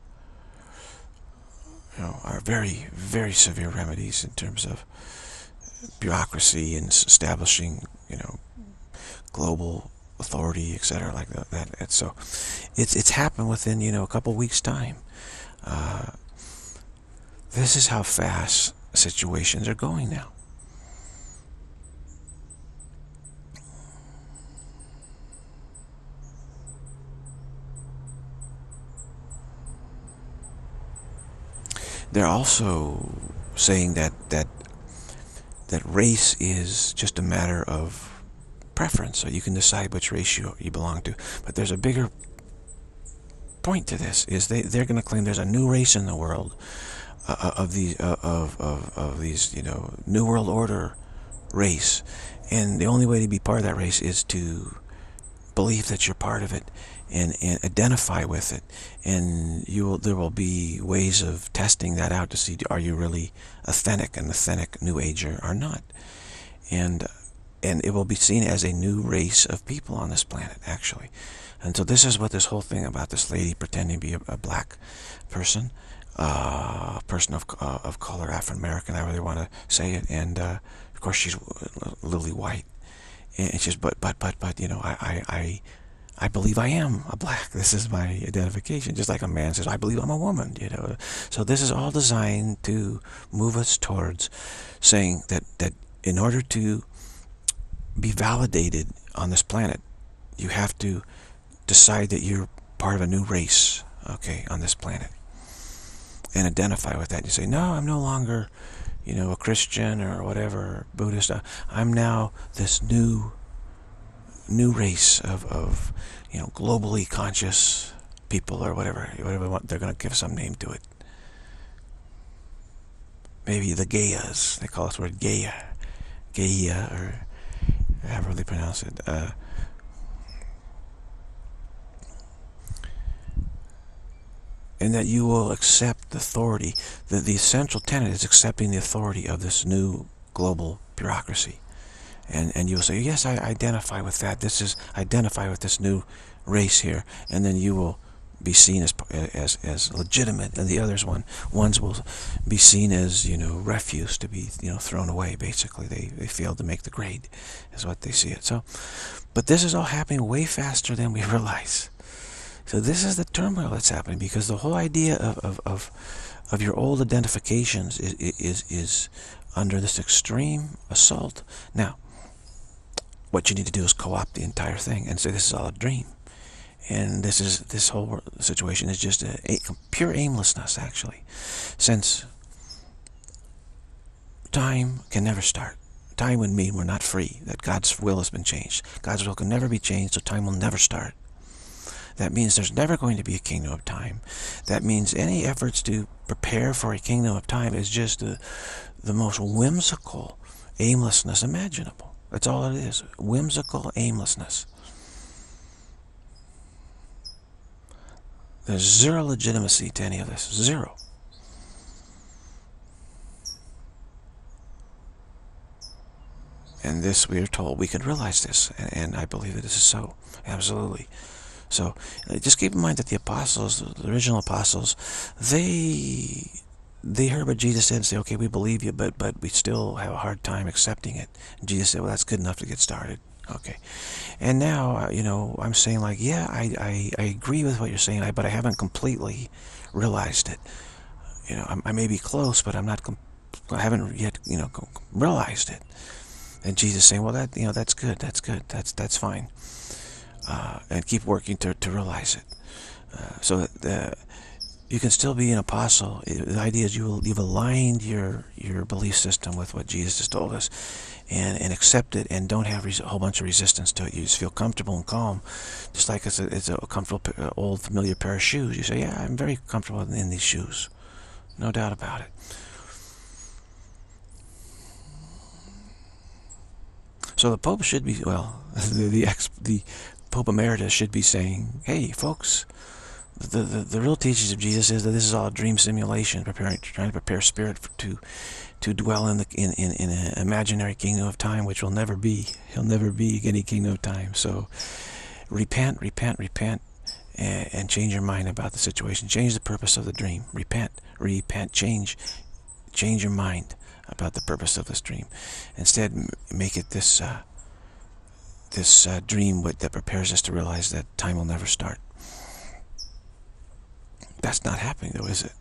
are very, very severe remedies in terms of bureaucracy and establishing, global authority, etc., like that. And so it's happened within, a couple weeks' time. This is how fast situations are going now. They're also saying that race is just a matter of preference, so you can decide which race you belong to. But there's a bigger point to this, is they're going to claim there's a new race in the world, of these New World Order race, and the only way to be part of that race is to believe that you're part of it and identify with it, and there will be ways of testing that out to see, are you really an authentic New Ager or not. And and it will be seen as a new race of people on this planet, actually. And so this is what this whole thing about this lady pretending to be a black person, person of color, African American, I really want to say it, and of course she's lily white, and she's but you know, I believe I am a black. This is my identification. Just like a man says, I believe I'm a woman, you know. So this is all designed to move us towards saying that in order to be validated on this planet, you have to decide that you're part of a new race, okay, on this planet, and identify with that. You say, no, I'm no longer, you know, a Christian or whatever, Buddhist. I'm now this new race of you know, globally conscious people, or whatever they're going to give some name to it. Maybe the Gaias. They call this word Gaia, or however they pronounce it. And that you will accept the authority. The essential tenet is accepting the authority of this new global bureaucracy. And you'll say, yes, I identify with that. Identify with this new race here. And then you will be seen as legitimate, and the ones will be seen as, you know, refuse, to be, you know, thrown away. Basically, they failed to make the grade, is what they see it. So, but this is all happening way faster than we realize. So this is the turmoil that's happening, because the whole idea of your old identifications is under this extreme assault. Now, what you need to do is co-opt the entire thing and say this is all a dream, and this whole situation is just a pure aimlessness, actually, since time can never start. Time would mean we're not free, that God's will has been changed. God's will can never be changed, so time will never start. That means there's never going to be a kingdom of time. That means any efforts to prepare for a kingdom of time is just the most whimsical aimlessness imaginable. That's all it is. Whimsical aimlessness. There's zero legitimacy to any of this. Zero. And this, we are told, we can realize this. And I believe that this is so. Absolutely. So, just keep in mind that the apostles, the original apostles, they heard what Jesus said and say, okay, we believe you, but we still have a hard time accepting it. And Jesus said, well, that's good enough to get started. Okay. And now, you know, I'm saying, like, yeah, I agree with what you're saying, but I haven't completely realized it. You know, I may be close, but I haven't yet, you know, realized it. And Jesus saying, well, that, you know, that's good, that's fine. And keep working to realize it. So that you can still be an apostle. The idea is you've aligned your belief system with what Jesus has told us, and accept it, and don't have a whole bunch of resistance to it. You just feel comfortable and calm, just like it's a comfortable, old, familiar pair of shoes. You say, yeah, I'm very comfortable in these shoes. No doubt about it. So the Pope should be, well, the Pope Emeritus should be saying, hey, folks, the real teachings of Jesus is that this is all a dream simulation, trying to prepare spirit to dwell in an imaginary kingdom of time, which will never be. He'll never be any kingdom of time. So repent, and change your mind about the situation. Change the purpose of the dream. Repent, change your mind about the purpose of this dream. Instead, make it this dream that prepares us to realize that time will never start. That's not happening, though, is it?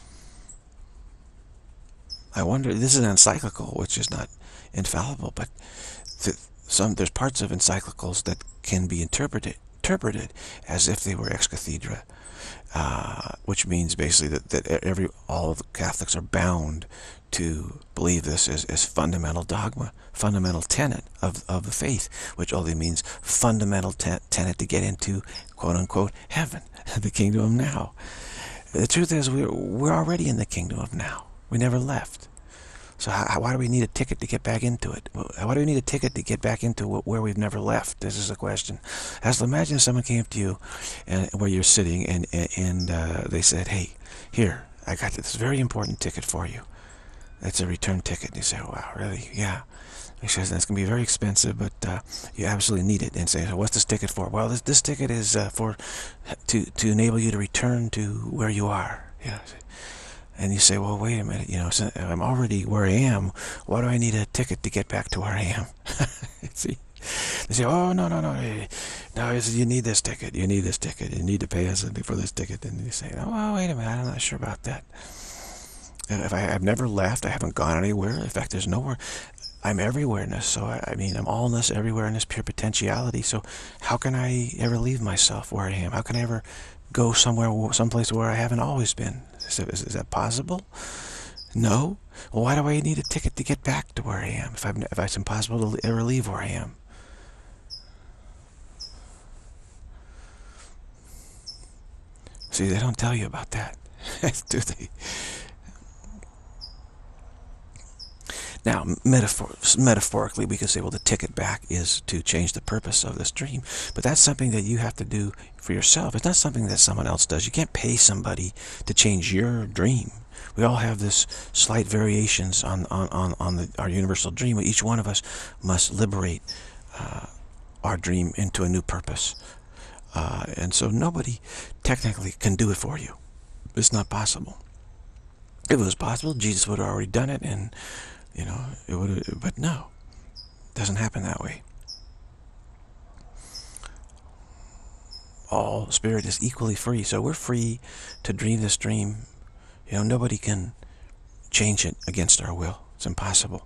I wonder, this is an encyclical, which is not infallible, but there's parts of encyclicals that can be interpreted as if they were ex cathedra, which means basically that all of the Catholics are bound to believe this as fundamental dogma, fundamental tenet of the faith, which only means fundamental tenet to get into, quote-unquote, heaven, the kingdom of now. The truth is, we're already in the kingdom of now. We never left. So why do we need a ticket to get back into it? Why do we need a ticket to get back into where we've never left? This is the question. Imagine someone came up to you and where you're sitting, and they said, hey, here, I got this very important ticket for you. It's a return ticket. And you say, wow, really? Yeah. He says that's going to be very expensive, but you absolutely need it. And say, so what's this ticket for? Well, this ticket is to enable you to return to where you are. Yeah. And you say, well, wait a minute. So I'm already where I am. Why do I need a ticket to get back to where I am? See? They say, oh, no. No, you need this ticket. You need this ticket. You need to pay us for this ticket. And you say, oh, well, wait a minute. I'm not sure about that. I've never left. I haven't gone anywhere. In fact, there's nowhere. I'm everywhereness. So, I'm allness, everywhereness, pure potentiality. So how can I ever leave myself where I am? How can I ever go someplace where I haven't always been? Is that possible? No. Well, why do I need a ticket to get back to where I am if it's impossible to ever leave where I am? See, they don't tell you about that, do they? Now, metaphorically, we could say, well, the ticket back is to change the purpose of this dream. But that's something that you have to do for yourself. It's not something that someone else does. You can't pay somebody to change your dream. We all have this slight variations on our universal dream. Each one of us must liberate our dream into a new purpose. And so nobody technically can do it for you. It's not possible. If it was possible, Jesus would have already done it, and it would. But no, it doesn't happen that way. All spirit is equally free, so we're free to dream this dream. Nobody can change it against our will. It's impossible.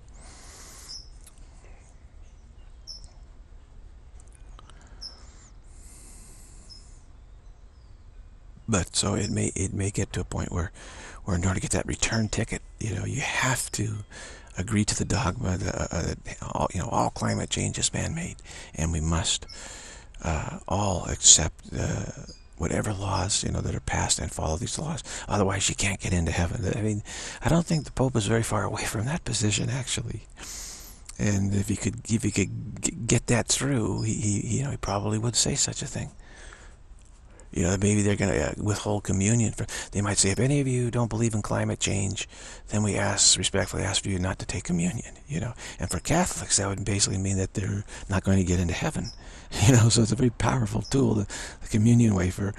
But so it may get to a point where in order to get that return ticket, you have to agree to the dogma that all climate change is man-made, and we must all accept whatever laws that are passed and follow these laws. Otherwise, you can't get into heaven. I don't think the Pope is very far away from that position, actually. And if he could get that through, he probably would say such a thing. Maybe they're going to withhold communion. They might say, if any of you don't believe in climate change, then we respectfully ask for you not to take communion. And for Catholics, that would basically mean that they're not going to get into heaven. So it's a very powerful tool, the communion way for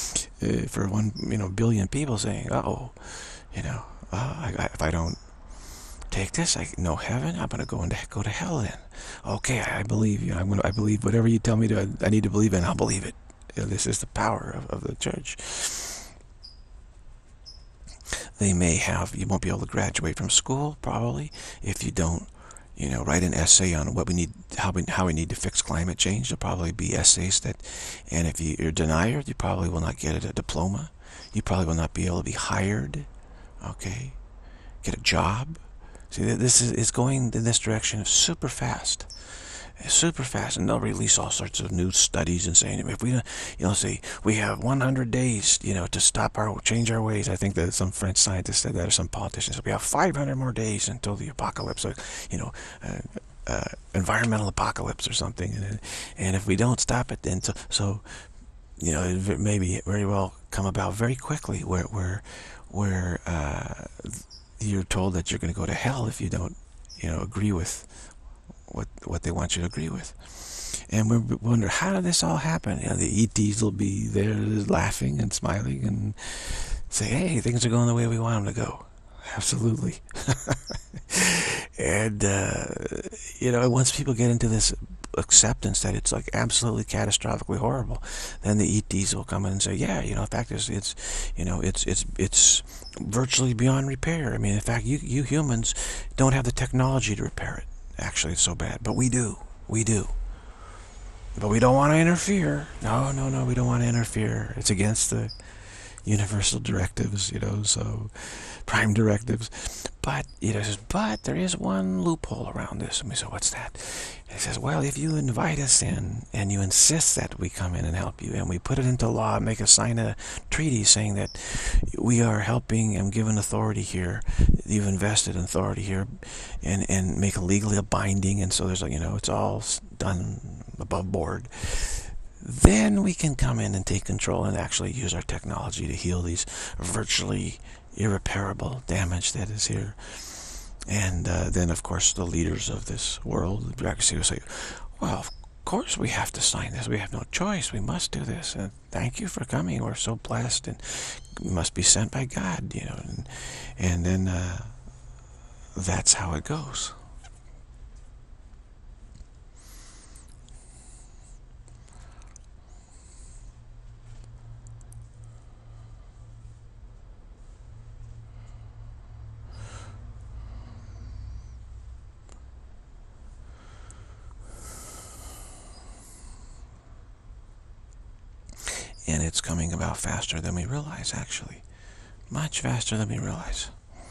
1 billion people saying, if I don't take this, no heaven. I'm going to go to hell then. Okay, I believe you. I believe whatever you tell me I need to believe in. I'll believe it. This is the power of the church. They may you won't be able to graduate from school, probably, if you don't, write an essay on what we need, how we need to fix climate change. There'll probably be essays and if you're a denier, you probably will not get a diploma. You probably will not be able to be hired, okay, get a job. See, this is going in this direction super fast. Super fast, and they'll release all sorts of new studies and saying, if we don't, say we have 100 days, to change our ways. I think that some French scientist said that, or some politician said we have 500 more days until the apocalypse, environmental apocalypse or something. And if we don't stop it, then it may very well come about very quickly, where you're told that you're going to go to hell if you don't, agree with what they want you to agree with. And we wonder, how did this all happen? The ETs will be there laughing and smiling and say, hey, things are going the way we want them to go. Absolutely. And once people get into this acceptance that it's like absolutely catastrophically horrible, then the ETs will come in and say, yeah, in fact, it's virtually beyond repair. In fact, you humans don't have the technology to repair it. Actually, it's so bad, but we do. But we don't want to interfere. No, we don't want to interfere. It's against the universal directives, so prime directives. But but there is one loophole around this. And we say, what's that? And it says, well, if you invite us in and you insist that we come in and help you, and we put it into law, make us sign a treaty saying that we are helping and given authority here, you've invested in authority here, and make it legally binding, and so there's it's all done above board. Then we can come in and take control and actually use our technology to heal these virtually irreparable damage that is here. And then, of course, the leaders of this world, the bureaucracy, will say, well, of course we have to sign this. We have no choice. We must do this. And thank you for coming. We're so blessed, and must be sent by God, you know. And then that's how it goes. And it's coming about faster than we realize, actually. Much faster than we realize.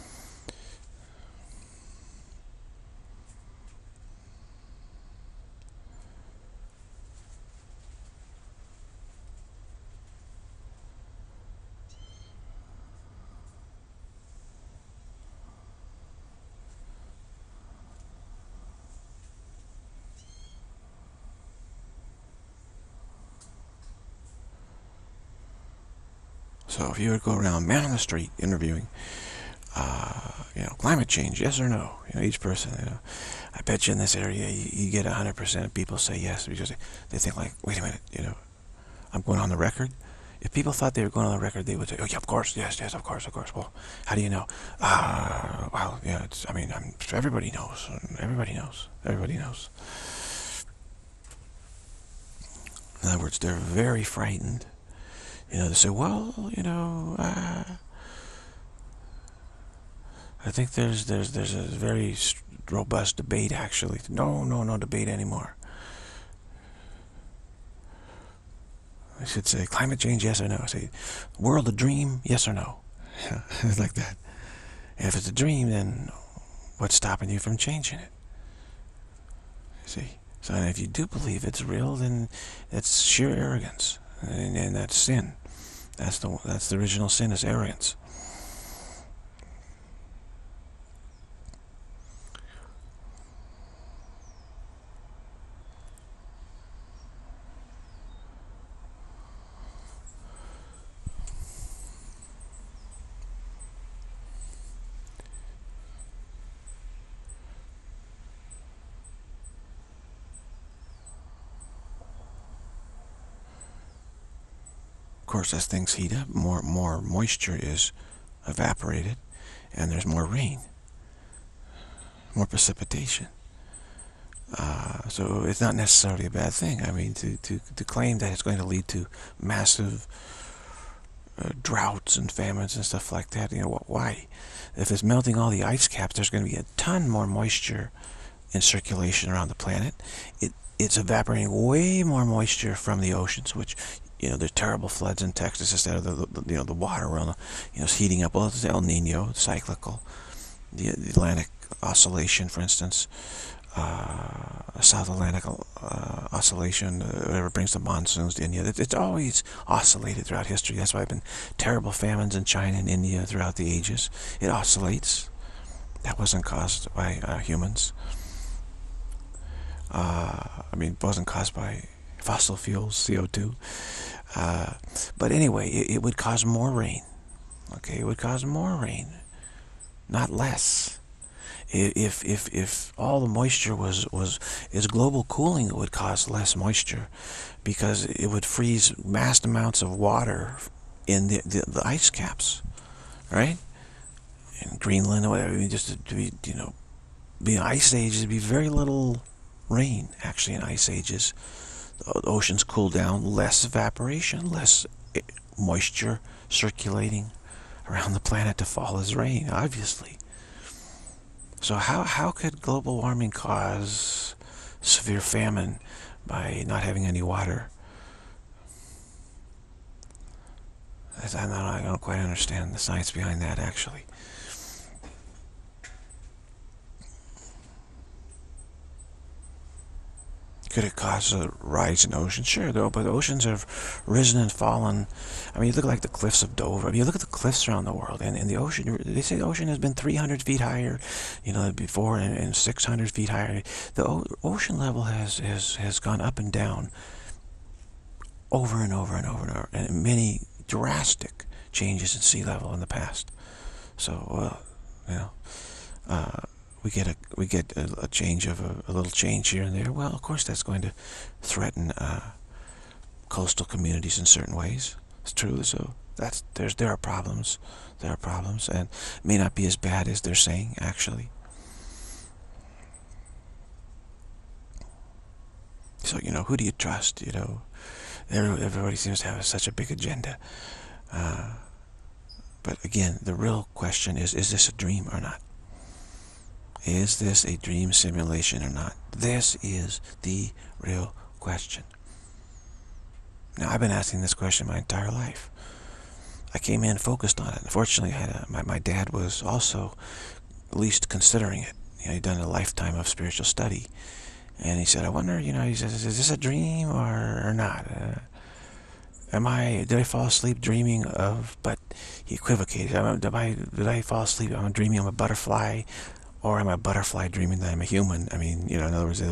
So if you would go around, man on the street, interviewing, climate change, yes or no? Each person, I bet you in this area you get 100% of people say yes, because they think like, wait a minute, I'm going on the record. If people thought they were going on the record, they would say, oh yeah, of course, yes, of course. Well, how do you know? Well, yeah, everybody knows. Everybody knows. In other words, they're very frightened. They say, well, I think there's a very robust debate, actually. No debate anymore. I should say, climate change, yes or no. I say, world a dream, yes or no. It's like that. And if it's a dream, then what's stopping you from changing it? See? So if you do believe it's real, then that's sheer arrogance. And that's sin. That's the original sin, is arrogance. Of course, as things heat up, more moisture is evaporated, and there's more rain, more precipitation. So it's not necessarily a bad thing. I mean, to claim that it's going to lead to massive droughts and famines and stuff like that, why? If it's melting all the ice caps, there's going to be a ton more moisture in circulation around the planet. It's evaporating way more moisture from the oceans, which there's terrible floods in Texas instead of the water around it's heating up. Well, it's El Nino, it's cyclical. The Atlantic oscillation, for instance, South Atlantic oscillation, whatever brings the monsoons to India. It's always oscillated throughout history. That's why there have been terrible famines in China and India throughout the ages. It oscillates. That wasn't caused by humans. It wasn't caused by fossil fuels, CO2. But anyway, it would cause more rain. Okay, it would cause more rain, not less. If all the moisture is global cooling, it would cause less moisture, because it would freeze vast amounts of water in the ice caps, right? In Greenland or whatever, just to be ice ages, there'd be very little rain actually in ice ages. The oceans cool down, less evaporation, less moisture circulating around the planet to fall as rain, obviously. So how could global warming cause severe famine by not having any water? I don't quite understand the science behind that, actually. Could it cause a rise in oceans? Sure, though, but the oceans have risen and fallen. You look like the cliffs of Dover. You look at the cliffs around the world, and the ocean, they say the ocean has been 300 feet higher, before, and 600 feet higher. The ocean level has gone up and down over and over and over and over, and many drastic changes in sea level in the past. So, we get a change of a little change here and there. Well, of course that's going to threaten coastal communities in certain ways. It's true. So there are problems. There are problems, and it may not be as bad as they're saying actually. So who do you trust? Everybody seems to have such a big agenda. But again, the real question is this a dream or not? Is this a dream simulation or not? This is the real question. Now, I've been asking this question my entire life. I came in focused on it. Unfortunately, my dad was also at least considering it. He'd done a lifetime of spiritual study. And he said, I wonder, he says, is this a dream or not? Did I fall asleep dreaming of, but he equivocated. Did I fall asleep, I'm dreaming I'm a butterfly, or am I a butterfly dreaming that I'm a human? I mean, in other words,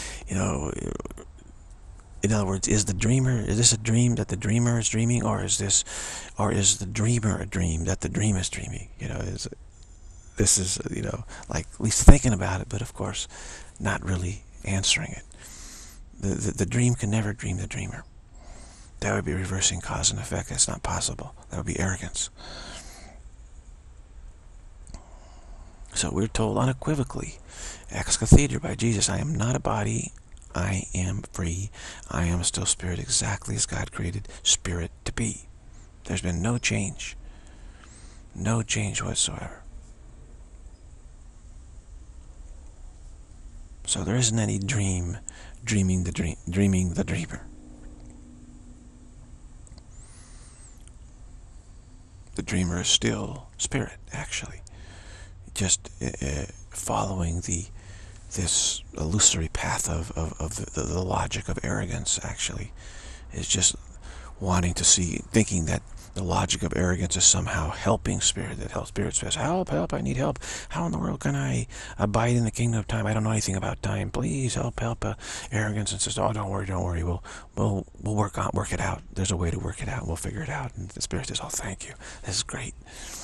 is this a dream that the dreamer is dreaming, or is the dreamer a dream that the dream is dreaming? This is, like at least thinking about it, but of course, not really answering it. The dream can never dream the dreamer. That would be reversing cause and effect. That's not possible. That would be arrogance. So we're told unequivocally, ex cathedra by Jesus, I am not a body, I am free, I am still spirit, exactly as God created spirit to be. There's been no change. No change whatsoever. So there isn't any dreaming the dreamer. The dreamer is still spirit, actually. Just following this illusory path of the logic of arrogance, actually, is just wanting to thinking that the logic of arrogance is somehow helping spirit, that spirit says, help, I need help. How in the world can I abide in the kingdom of time? I don't know anything about time. Please help. Arrogance, and says, oh, don't worry. We'll work it out. There's a way to work it out. We'll figure it out. And the spirit says, oh, thank you. This is great.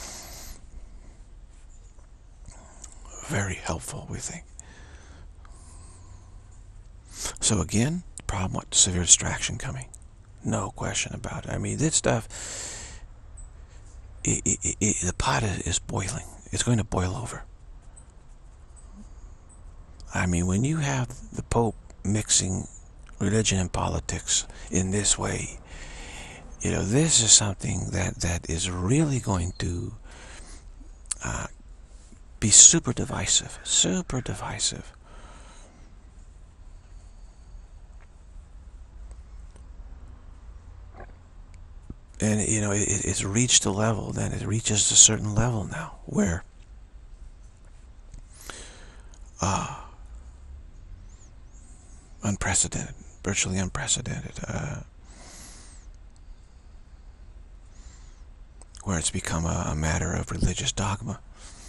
Very helpful, we think. So again, problem with severe distraction coming. No question about it. I mean, this stuff, the pot is boiling. It's going to boil over. I mean, when you have the Pope mixing religion and politics in this way, this is something that is really going to be super divisive. And, it's reached a level, then it reaches a certain level now, where unprecedented, virtually unprecedented, where it's become a matter of religious dogma,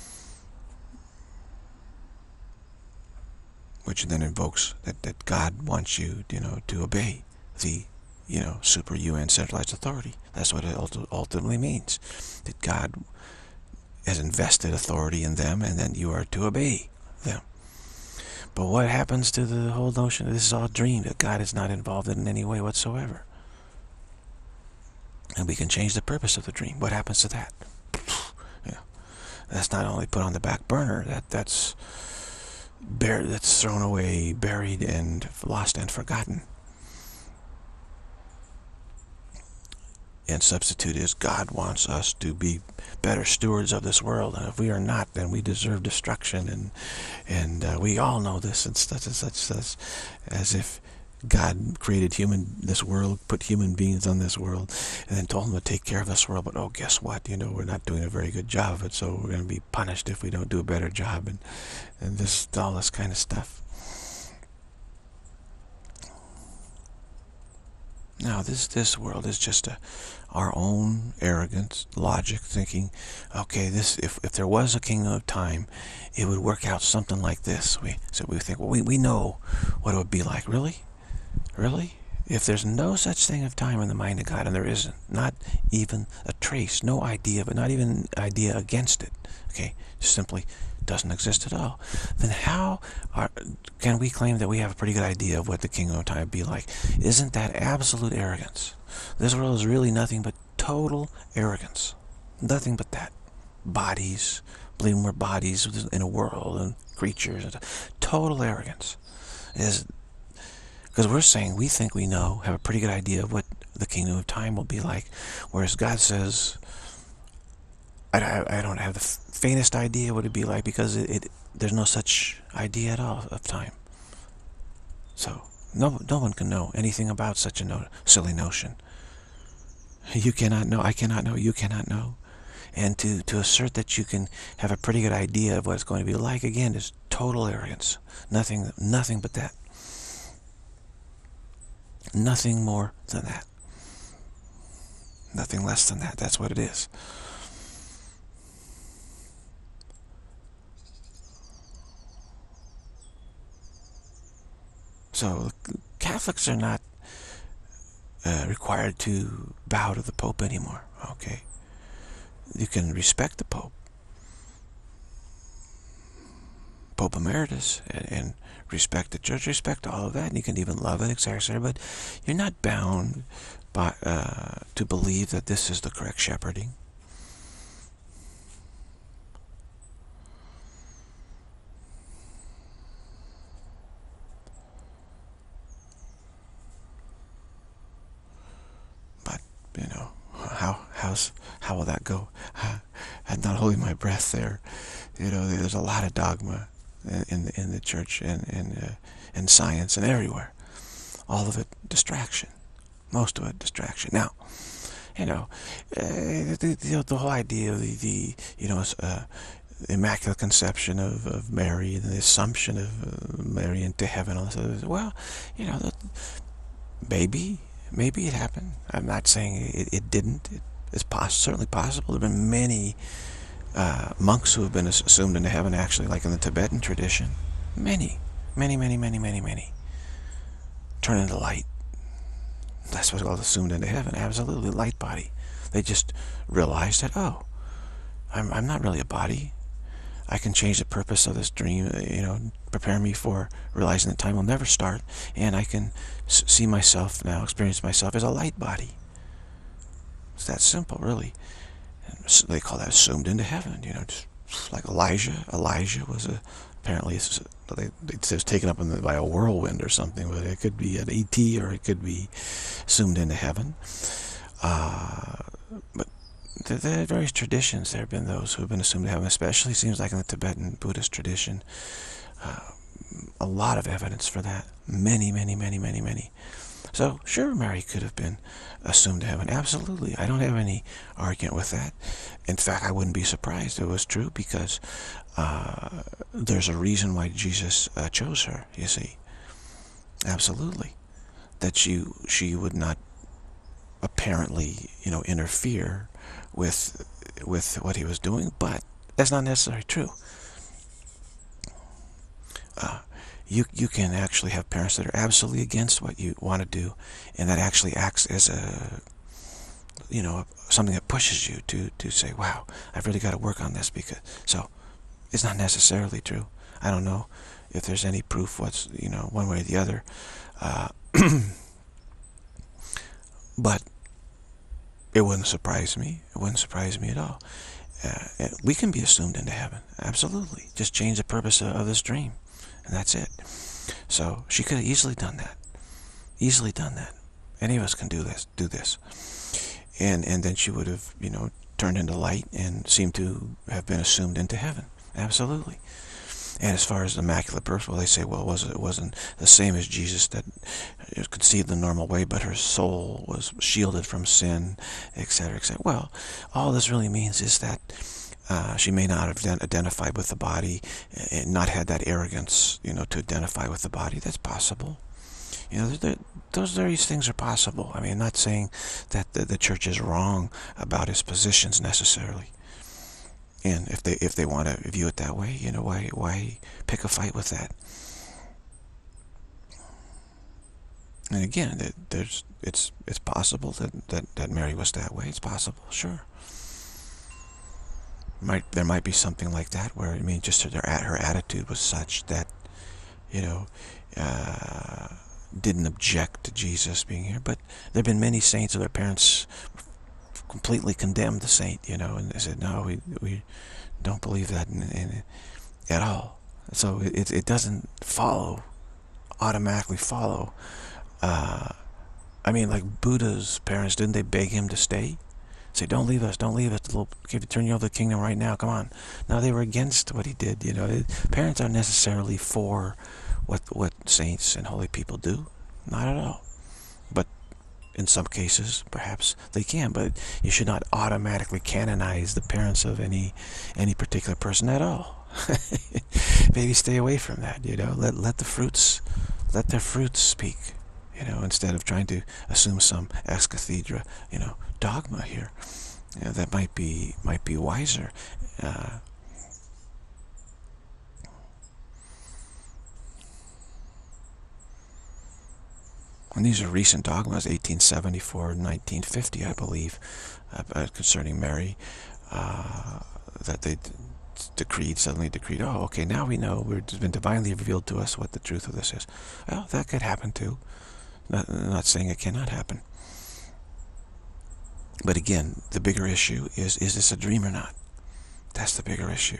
which then invokes that God wants you, to obey the super UN centralized authority. That's what it ultimately means. That God has invested authority in them, and then you are to obey them. But what happens to the whole notion that this is all a dream, that God is not involved in any way whatsoever? And we can change the purpose of the dream. What happens to that? That's not only put on the back burner, that's thrown away, buried, and lost and forgotten. And substitute is God wants us to be better stewards of this world, and if we are not, then we deserve destruction. And we all know this, and such as if God created this world, put human beings on this world, and then told them to take care of this world. But oh, guess what? We're not doing a very good job of it, so we're going to be punished if we don't do a better job, and all this kind of stuff. Now, this world is just our own arrogant logic, thinking, okay, if there was a kingdom of time, it would work out something like this. We think, well, we know what it would be like. Really? If there's no such thing of time in the mind of God, and there isn't, not even a trace, no idea, but not even an idea against it, okay, just simply doesn't exist at all, then how can we claim that we have a pretty good idea of what the kingdom of time would be like? Isn't that absolute arrogance? This world is really nothing but total arrogance. Nothing but that. Bodies, believing we're bodies in a world and creatures. Total arrogance. Is because we're saying we think we know, have a pretty good idea of what the kingdom of time will be like, whereas God says, I don't have the faintest idea what it'd be like, because there's no such idea at all of time. So no one can know anything about such a silly notion. You cannot know, I cannot know, you cannot know. And to assert that you can have a pretty good idea of what it's going to be like, again, is total arrogance. Nothing but that. Nothing more than that. Nothing less than that. That's what it is. So Catholics are not required to bow to the Pope anymore. Okay, you can respect the Pope, Pope emeritus, and respect the Church, respect all of that, and you can even love it, etc. But you're not bound by to believe that this is the correct shepherding. You know, how will that go? I'm not holding my breath there. You know, there's a lot of dogma in the church and science and everywhere. All of it distraction. Most of it distraction. Now, you know, the whole idea of the Immaculate Conception of Mary and the Assumption of Mary into heaven. All this, well, you know, maybe it happened. I'm not saying it didn't. It's certainly possible. There have been many monks who have been assumed into heaven, actually, like in the Tibetan tradition. Many. Turn into light. That's what's called assumed into heaven. Absolutely, light body. They just realized that, oh, I'm not really a body. I can change the purpose of this dream, prepare me for realizing that time will never start, and I can see myself now, experience myself as a light body. It's that simple, really. And they call that assumed into heaven, just like Elijah. Elijah was apparently, they say it was taken up by a whirlwind or something, but it could be an ET or it could be assumed into heaven. But the various traditions, there have been those who have been assumed to heaven, especially seems like in the Tibetan Buddhist tradition. A lot of evidence for that. Many. So, sure, Mary could have been assumed to heaven. Absolutely. I don't have any argument with that. In fact, I wouldn't be surprised if it was true, because there's a reason why Jesus chose her, you see. Absolutely. That she would not apparently, interfere with what he was doing, but that's not necessarily true. You can actually have parents that are absolutely against what you want to do, and that actually acts as something that pushes you to say, wow, I've really got to work on this, so it's not necessarily true. I don't know if there's any proof one way or the other, but it wouldn't surprise me. It wouldn't surprise me at all. We can be assumed into heaven, absolutely. Just change the purpose of this dream, and that's it. So she could have easily done that. Any of us can do this. And then she would have, turned into light and seemed to have been assumed into heaven. Absolutely. And as far as the Immaculate Birth, well, they say, well, it wasn't the same as Jesus, that it conceived the normal way, but her soul was shielded from sin, etc., etc. Well, all this really means is that she may not have identified with the body, and not had that arrogance, to identify with the body. That's possible. Those various things are possible. I mean, I'm not saying that the church is wrong about its positions necessarily. And if they want to view it that way, why pick a fight with that? And again, it's possible that Mary was that way. It's possible, sure. There might be something like that where, I mean, just her attitude was such that, you know, didn't object to Jesus being here. But there have been many saints, or their parents completely condemned the saint, you know, and they said, no, we don't believe that at all. So it doesn't automatically follow. I mean, like Buddha's parents, didn't they beg him to stay? Say, don't leave us, don't leave us. We'll turn you over to the kingdom right now, come on. No, they were against what he did, you know. Parents aren't necessarily for what saints and holy people do. Not at all. But in some cases, perhaps they can, but you should not automatically canonize the parents of any particular person at all. Maybe stay away from that, you know. Let their fruits speak, you know, instead of trying to assume some ex cathedra, you know, dogma here. You know, that might be wiser. And these are recent dogmas, 1874, 1950, I believe, concerning Mary, that they suddenly decreed, oh, okay, now we know, it's been divinely revealed to us what the truth of this is. Well, that could happen too. Not saying it cannot happen. But again, the bigger issue is this a dream or not? That's the bigger issue.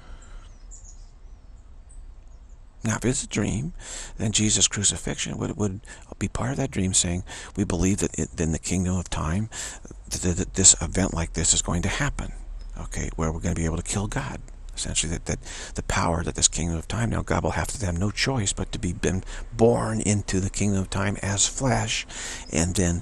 Now, if it's a dream, then Jesus' crucifixion would be part of that dream, saying, we believe that in the kingdom of time, that this event like this is going to happen, okay, where we're going to be able to kill God. Essentially, that the power that this kingdom of time, now God will have to have no choice but to be born into the kingdom of time as flesh, and then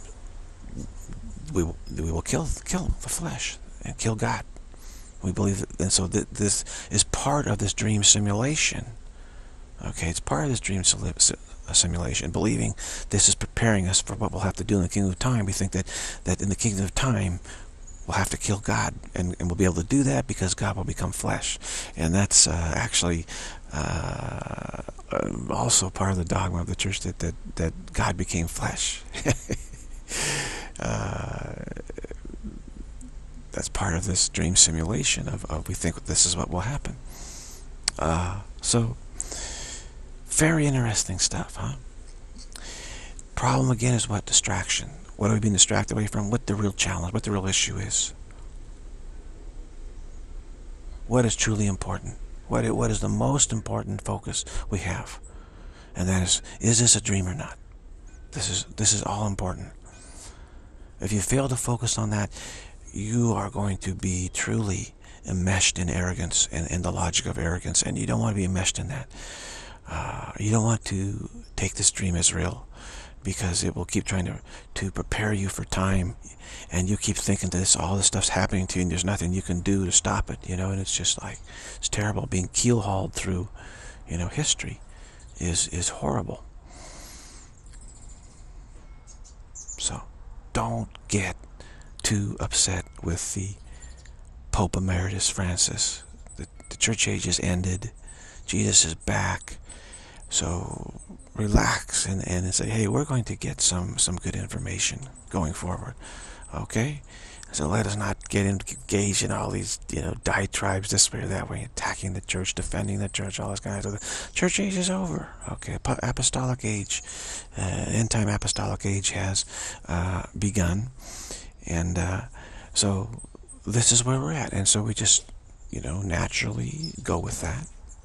we will kill the flesh and kill God. We believe that, and so this is part of this dream simulation. Okay, it's part of this dream simulation, believing this is preparing us for what we'll have to do in the kingdom of time. We think that in the kingdom of time, we'll have to kill God, and we'll be able to do that because God will become flesh. And that's actually also part of the dogma of the church, that God became flesh. That's part of this dream simulation of we think this is what will happen. So, very interesting stuff, huh? Problem again is what? Distraction. What are we being distracted away from? What the real challenge, what the real issue is. What is truly important? What is the most important focus we have? And that is this a dream or not? This is all important. If you fail to focus on that, you are going to be truly enmeshed in arrogance and the logic of arrogance, and you don't want to be enmeshed in that. You don't want to take this dream as real, because it will keep trying to prepare you for time, and you keep thinking that all this stuff's happening to you and there's nothing you can do to stop it, you know, and it's just like, it's terrible. Being keel-hauled through, you know, history is horrible. So don't get too upset with the Pope Emeritus Francis. The church age has ended. Jesus is back. So relax and say, hey, we're going to get some good information going forward. Okay? So let us not get engaged in all these, you know, diatribes this way or that way, attacking the church, defending the church, all this kind of stuff. The church age is over. Okay, apostolic age, end-time apostolic age has begun. And so this is where we're at. And so we just, you know, naturally go with that.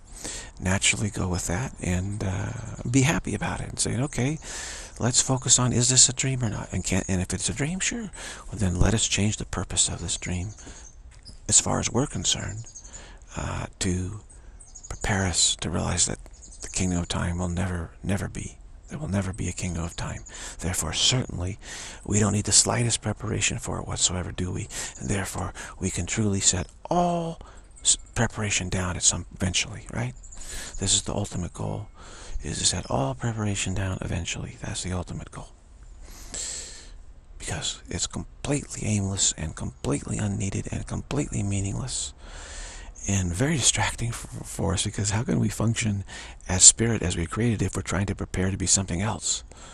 And be happy about it and say, okay, let's focus on, is this a dream or not? And if it's a dream, sure. Well, then let us change the purpose of this dream, as far as we're concerned, to prepare us to realize that the kingdom of time will never be. There will never be a kingdom of time. Therefore, certainly, we don't need the slightest preparation for it whatsoever, do we? And therefore, we can truly set all preparation down eventually, right? This is the ultimate goal, is to set all preparation down eventually. That's the ultimate goal. Because it's completely aimless and completely unneeded and completely meaningless and very distracting for us, because how can we function as spirit as we created if we're trying to prepare to be something else?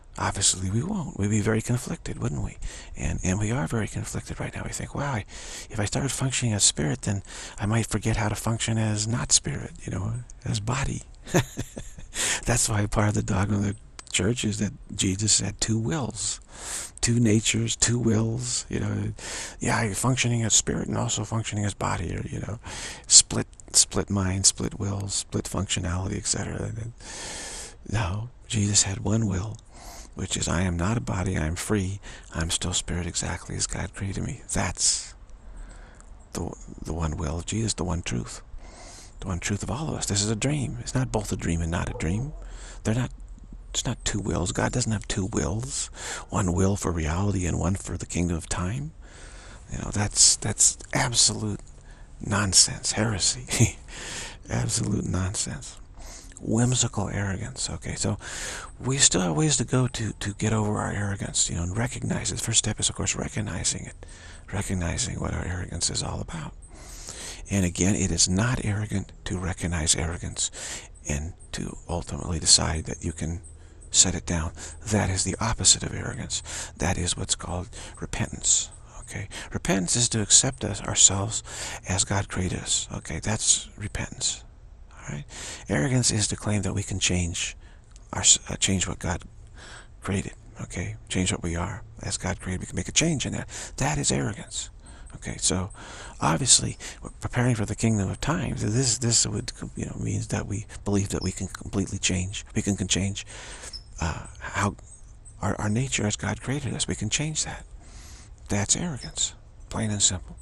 Obviously we won't. We'd be very conflicted, wouldn't we? And we are very conflicted right now. We think, wow, if I started functioning as spirit, then I might forget how to function as not spirit, as body. That's why part of the dogma of the church is that Jesus had two wills, two natures, two wills. Yeah, functioning as spirit and also functioning as body, or split mind, split wills, split functionality, etc. No, Jesus had one will, which is, I am not a body, I am free, I'm still spirit exactly as God created me. That's the one will of Jesus, the one truth of all of us. This is a dream. It's not both a dream and not a dream. It's not two wills. God doesn't have two wills. One will for reality and one for the kingdom of time. That's absolute nonsense, heresy. Absolute nonsense. Whimsical arrogance. Okay, so we still have ways to go to get over our arrogance, and recognize it. The first step is, of course, recognizing it. Recognizing what our arrogance is all about. And again, it is not arrogant to recognize arrogance and to ultimately decide that you can set it down. That is the opposite of arrogance. That is what's called repentance. Okay, repentance is to accept ourselves as God created us. Okay, that's repentance. All right, arrogance is to claim that we can change what God created. Okay, change what we are as God created. We can make a change in that. That is arrogance. Okay, so obviously we're preparing for the kingdom of time. So this would means that we believe that we can completely change. We can change how our nature as God created us. We can change that. That's arrogance, plain and simple.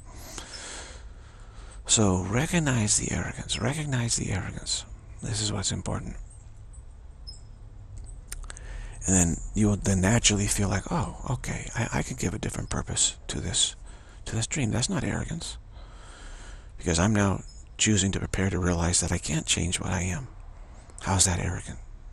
So recognize the arrogance. Recognize the arrogance. This is what's important. And then you will then naturally feel like, oh, okay, I can give a different purpose to this dream. That's not arrogance. Because I'm now choosing to prepare to realize that I can't change what I am. How's that arrogant?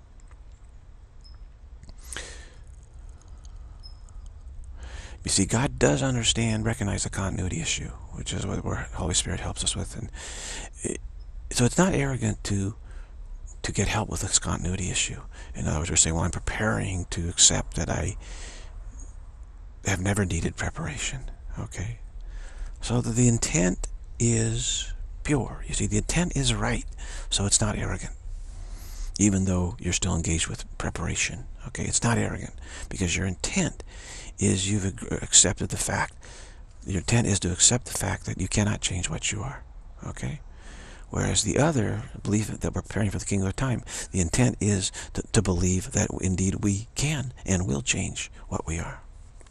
You see, God does recognize the continuity issue, which is what the Holy Spirit helps us with. And so it's not arrogant to get help with this continuity issue. In other words, we're saying, well, I'm preparing to accept that I have never needed preparation. Okay? So that the intent is pure. You see, the intent is right, so it's not arrogant. Even though you're still engaged with preparation. Okay? It's not arrogant, because your intent is your intent is to accept the fact that you cannot change what you are. Okay? Whereas the other belief that we're preparing for the kingdom of time, the intent is to believe that indeed we can and will change what we are.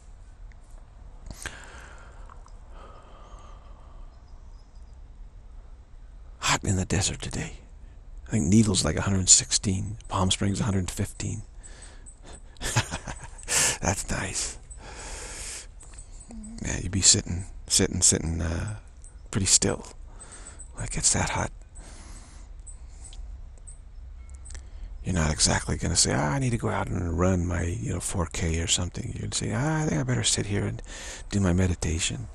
Hot in the desert today. I think Needles like 116, Palm Springs 115. That's nice. Yeah, you'd be sitting pretty still. Like, it's that hot. You're not exactly going to say, I need to go out and run my 4K or something. You'd say, I think I better sit here and do my meditation.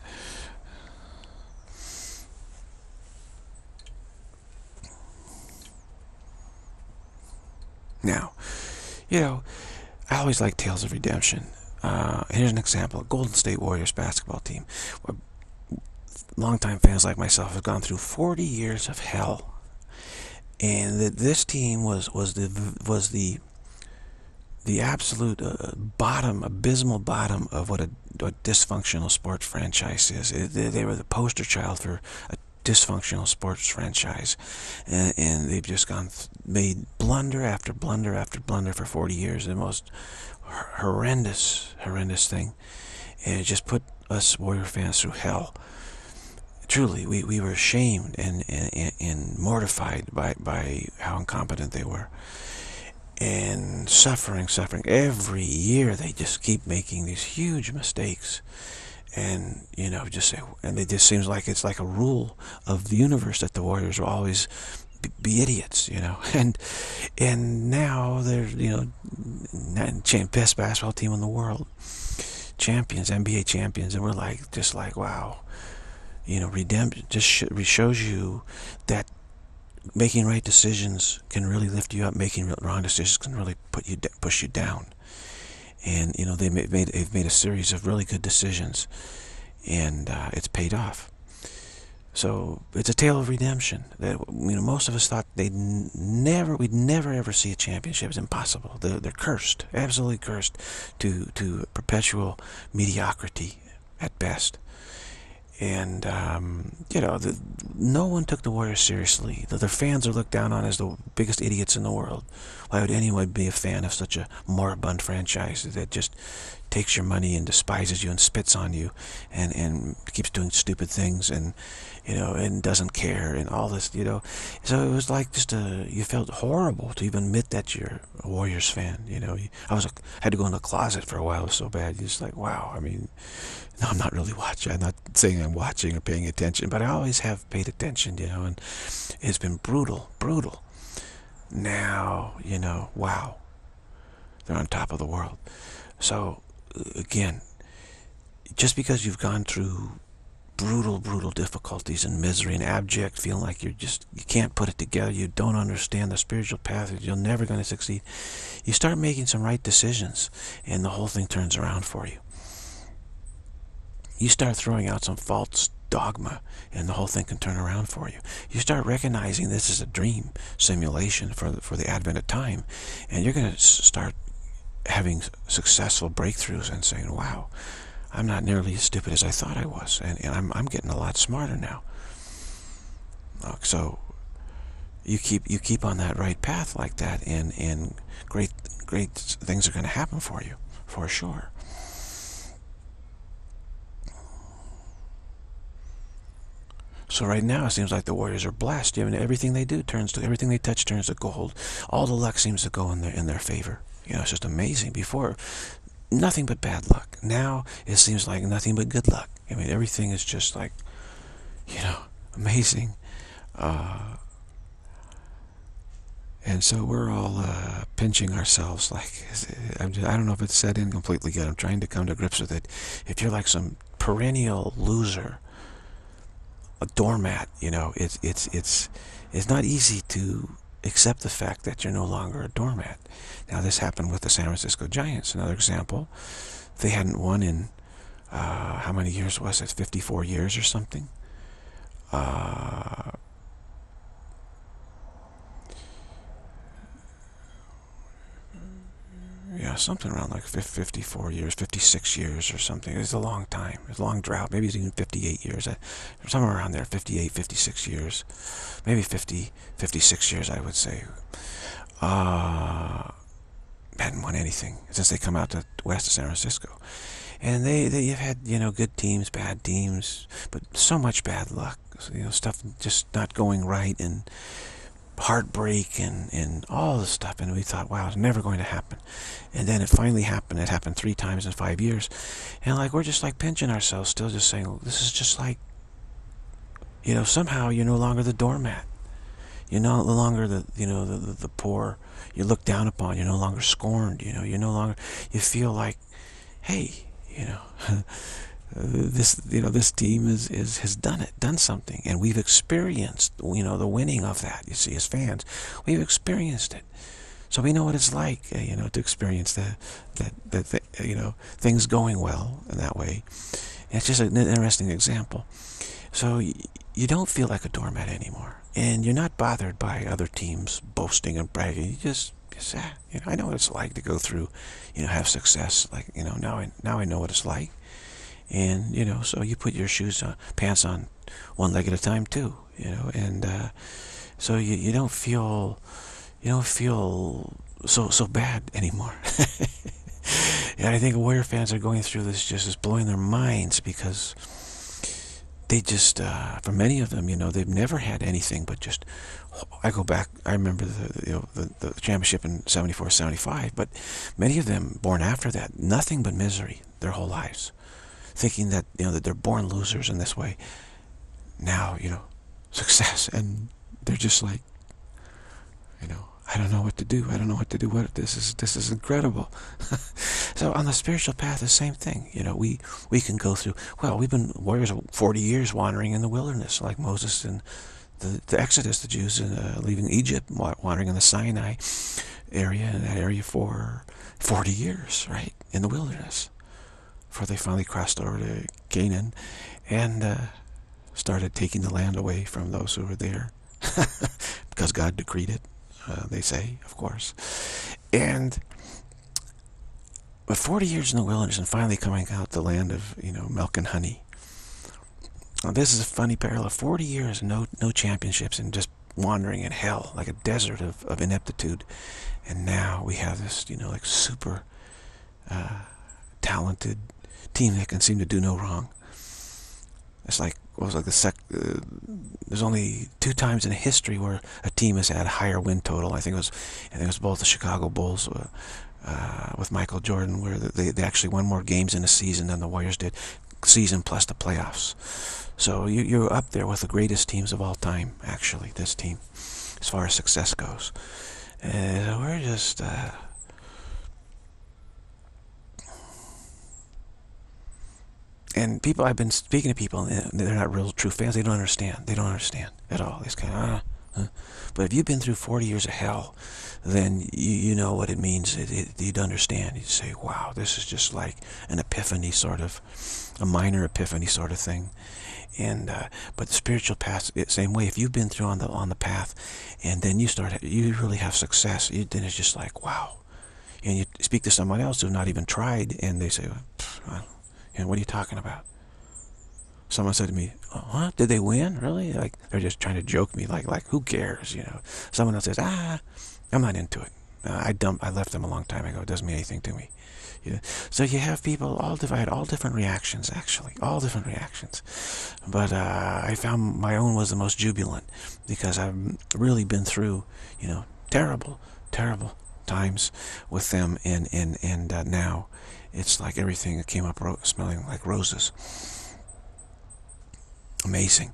Now, I always like tales of redemption. Here's an example. Golden State Warriors basketball team. Longtime fans like myself have gone through 40 years of hell, and this team was the absolute abysmal bottom of what a dysfunctional sports franchise is. They were the poster child for a dysfunctional sports franchise, and they've just made blunder after blunder after blunder for 40 years. The most horrendous thing, and it just put us Warrior fans through hell. Truly, we were ashamed and mortified by how incompetent they were, and suffering. Every year they just keep making these huge mistakes, and and it just seems like it's like a rule of the universe that the Warriors will always be idiots, and now they're best basketball team in the world, champions, NBA champions, and we're just like wow. Redemption just shows you that making right decisions can really lift you up. Making wrong decisions can really push you down. And they've made a series of really good decisions, and it's paid off. So it's a tale of redemption. That most of us thought we'd never ever see a championship. It's impossible. They're cursed, absolutely cursed, to perpetual mediocrity at best. And no one took the Warriors seriously. Their fans are looked down on as the biggest idiots in the world. Why would anyone be a fan of such a moribund franchise that just takes your money and despises you and spits on you, and keeps doing stupid things, and and doesn't care, and all this, So it was like you felt horrible to even admit that you're a Warriors fan. I had to go in the closet for a while. It was so bad. You're just like, wow. I mean, no, I'm not really watching. I'm not saying I'm watching or paying attention, but I always have paid attention, and it's been brutal. Now, wow, they're on top of the world. So, again, just because you've gone through brutal difficulties and misery and abject, feeling like you can't put it together, you don't understand the spiritual path, you're never going to succeed, you start making some right decisions, and the whole thing turns around for you. You start throwing out some false dogma, and the whole thing can turn around for you. You start recognizing this is a dream simulation for the advent of time, and you're going to start having successful breakthroughs and saying, wow, I'm not nearly as stupid as I thought I was, and I'm getting a lot smarter now. So you keep on that right path like that, and great things are going to happen for you, for sure. So right now it seems like the Warriors are blessed. Everything they do everything they touch turns to gold. All the luck seems to go in their favor. It's just amazing. Before, nothing but bad luck. Now it seems like nothing but good luck. Everything is just like, amazing. And so we're all pinching ourselves. Like, I don't know if it's set in completely yet. I'm trying to come to grips with it. If you're like some perennial loser, a doormat, it's not easy to accept the fact that you're no longer a doormat. Now, this happened with the San Francisco Giants. Another example, they hadn't won in how many years was it? 54 years or something. Yeah, something around like 54 years, 56 years or something. It's a long time. It's a long drought. Maybe it's even 58 years. Somewhere around there, 58, 56 years. Maybe 50, 56 years, I would say. Hadn't won anything since they come out to west of San Francisco. And they've had, good teams, bad teams, but so much bad luck. Stuff just not going right, and heartbreak and all this stuff, and we thought, wow, it's never going to happen. And then it finally happened. It happened 3 times in 5 years, and we're just like pinching ourselves, still just saying, this is just like, somehow you're no longer the doormat. You're no longer the poor. You look down upon. You're no longer scorned. You're no longer. You feel like, hey, this team has done something, and we've experienced, the winning of that. You see, as fans, we've experienced it, so we know what it's like, to experience that things going well in that way. And it's just an interesting example. So you don't feel like a doormat anymore, and you're not bothered by other teams boasting and bragging. You just I know what it's like to go through, have success. Like, now I know what it's like. And, so you put your pants on one leg at a time too, and so you don't feel so bad anymore. And I think Warrior fans are going through this, just is blowing their minds, because they just, for many of them, they've never had anything but just, I go back, I remember the championship in 74, 75, but many of them born after that, nothing but misery their whole lives, thinking that, that they're born losers in this way. Now, success, and they're just like, I don't know what to do. I don't know what to do. This is incredible. So on the spiritual path, the same thing. We can go through. Well, we've been warriors 40 years wandering in the wilderness, like Moses in the Exodus, the Jews leaving Egypt, wandering in the Sinai, in that area for 40 years, right, in the wilderness, before they finally crossed over to Canaan and started taking the land away from those who were there, because God decreed it, they say, of course. But 40 years in the wilderness and finally coming out the land of, milk and honey. Now, this is a funny parallel. 40 years, no championships, and just wandering in hell, like a desert of ineptitude. And now we have this, like super talented team that can seem to do no wrong. It's like, there's only 2 times in history where a team has had a higher win total. I think it was both the Chicago Bulls with Michael Jordan, where they actually won more games in a season than the Warriors did, season plus the playoffs. So you're up there with the greatest teams of all time, actually, this team, as far as success goes. And we're just... And people, I've been speaking to people, and they're not real true fans. They don't understand. They don't understand at all. It's kind of, But if you've been through 40 years of hell, then you know what it means. You'd understand. You'd say, wow, this is just like an epiphany, sort of, a minor epiphany sort of thing. And but the spiritual path, same way. If you've been through on the path, and then you really have success, then it's just like, wow. And you speak to someone else who's not even tried, and they say, what are you talking about? Someone said to me, "What? Did they win? Really?" Like, they're just trying to joke me. Like who cares? Someone else says, I'm not into it. I left them a long time ago. It doesn't mean anything to me. So you have people all different reactions, actually, all different reactions. But I found my own was the most jubilant, because I've really been through, terrible times with them, and now it's like everything came up smelling like roses. Amazing.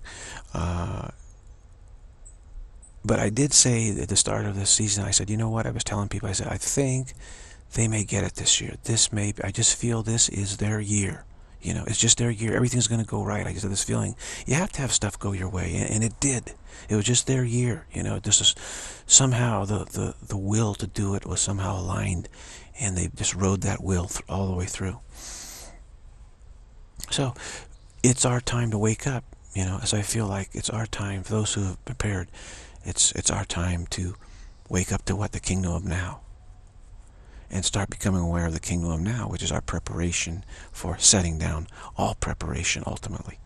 But I did say at the start of this season, I said, you know what? I was telling people, I said, I think they may get it this year. I just feel this is their year. It's just their year. Everything's going to go right. I just have this feeling. You have to have stuff go your way, and it did. It was just their year. This is somehow the will to do it was somehow aligned, and they just rode that will all the way through. So it's our time to wake up, as I feel like it's our time, for those who have prepared, it's our time to wake up to what the kingdom of now, and start becoming aware of the kingdom of now, which is our preparation for setting down all preparation ultimately.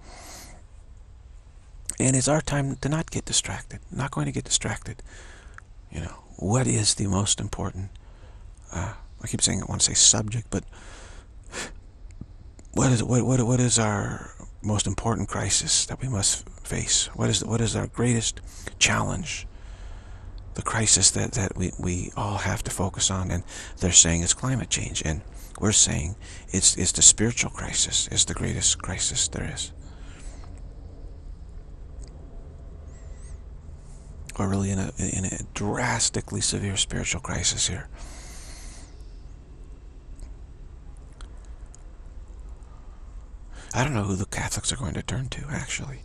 And it's our time to not get distracted. Not going to get distracted. What is the most important, I keep saying I want to say subject, but what is our most important crisis that we must face? What is our greatest challenge? The crisis that we all have to focus on, and they're saying it's climate change, and we're saying it's the spiritual crisis. It's the greatest crisis there is. We're really in a drastically severe spiritual crisis here. I don't know who the Catholics are going to turn to, actually.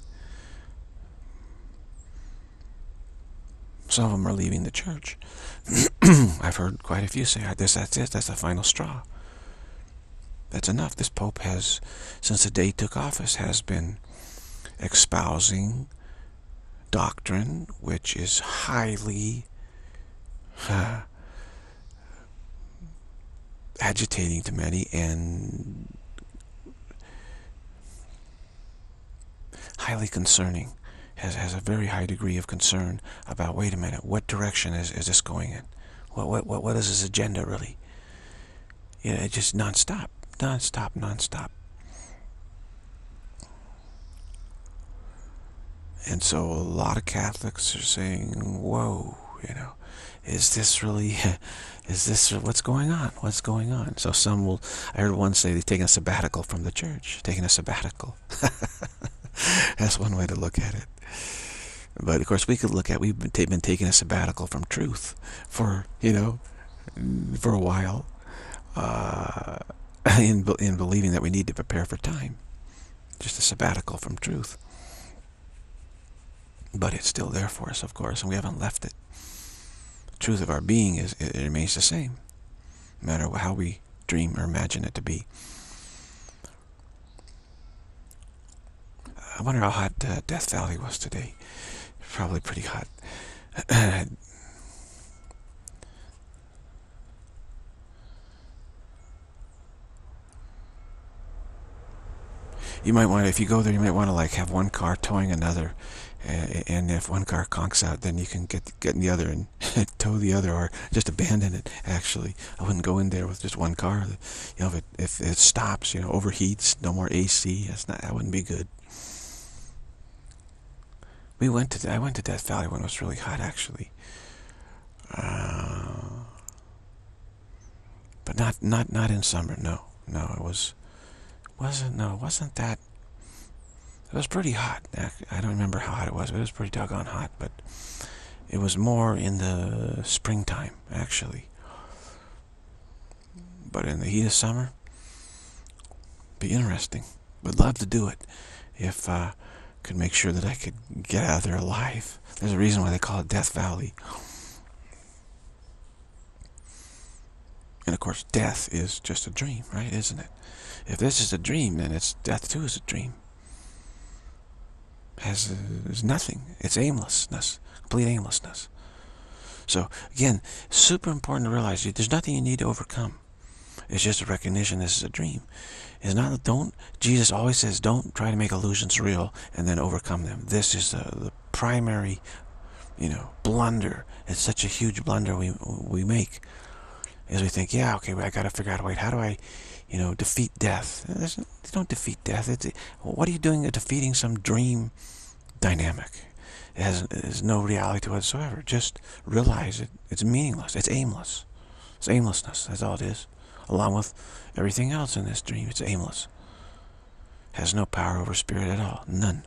Some of them are leaving the church. I've heard quite a few say, that's it, that's the final straw. That's enough. This Pope has, since the day he took office, has been espousing doctrine which is highly agitating to many and highly concerning. Has a very high degree of concern about, wait a minute, what direction is this going in? What is his agenda really? It's just non-stop. And so a lot of Catholics are saying, whoa, is this really, what's going on? What's going on? So I heard one say they're taking a sabbatical from the church, taking a sabbatical. That's one way to look at it. But of course, we've been taking a sabbatical from truth for a while, in believing that we need to prepare for time. Just a sabbatical from truth. But it's still there for us, of course, and we haven't left it. truth of our being it remains the same, no matter how we dream or imagine it to be. I wonder how hot Death Valley was today. Probably pretty hot. You might want to, if you go there, you might want to like have one car towing another, and if one car conks out, then you can get in the other and tow the other, or just abandon it. Actually, I wouldn't go in there with just one car. You know, if it stops, you know, overheats, no more AC. That wouldn't be good. I went to Death Valley when it was really hot, actually, but not in summer. No, it wasn't that. It was pretty hot. I don't remember how hot it was, but it was pretty doggone hot. But it was more in the springtime, actually. But in the heat of summer, be interesting. Would love to do it if could make sure that I could get out of there alive. There's a reason why they call it Death Valley. And of course, death is just a dream, right? Isn't it? If this is a dream, then death too is a dream. There's nothing. It's aimlessness, complete aimlessness. So again, super important to realize there's nothing you need to overcome. It's just a recognition this is a dream. It's not. Jesus always says, don't try to make illusions real and then overcome them. This is the primary, blunder. It's such a huge blunder we make, is we think, yeah, okay, I got to figure out a way. How do I, defeat death? You don't defeat death. What are you doing defeating some dream dynamic? There's no reality to it whatsoever. Just realize it's meaningless. It's aimless. It's aimlessness. That's all it is. Along with everything else in this dream, it's aimless. Has no power over spirit at all. None.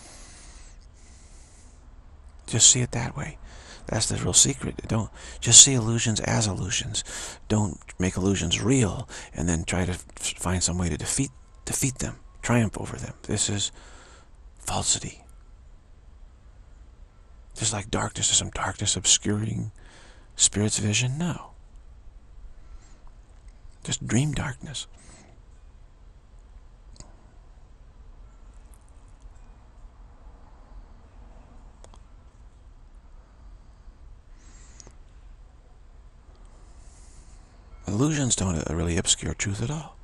Just see it that way. That's the real secret. Don't just see illusions as illusions. Don't make illusions real and then try to find some way to defeat them, triumph over them. This is falsity. Just like darkness, is some darkness obscuring spirit's vision? No. Just dream darkness. Illusions don't really obscure truth at all.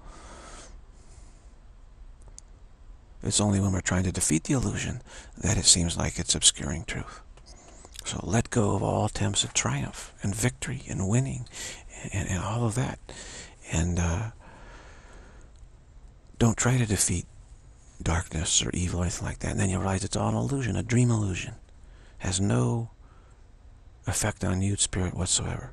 It's only when we're trying to defeat the illusion that it seems like it's obscuring truth. So let go of all attempts at triumph and victory and winning and all of that. And don't try to defeat darkness or evil or anything like that. And then you realize it's all an illusion, a dream illusion. Has no effect on you, spirit, whatsoever.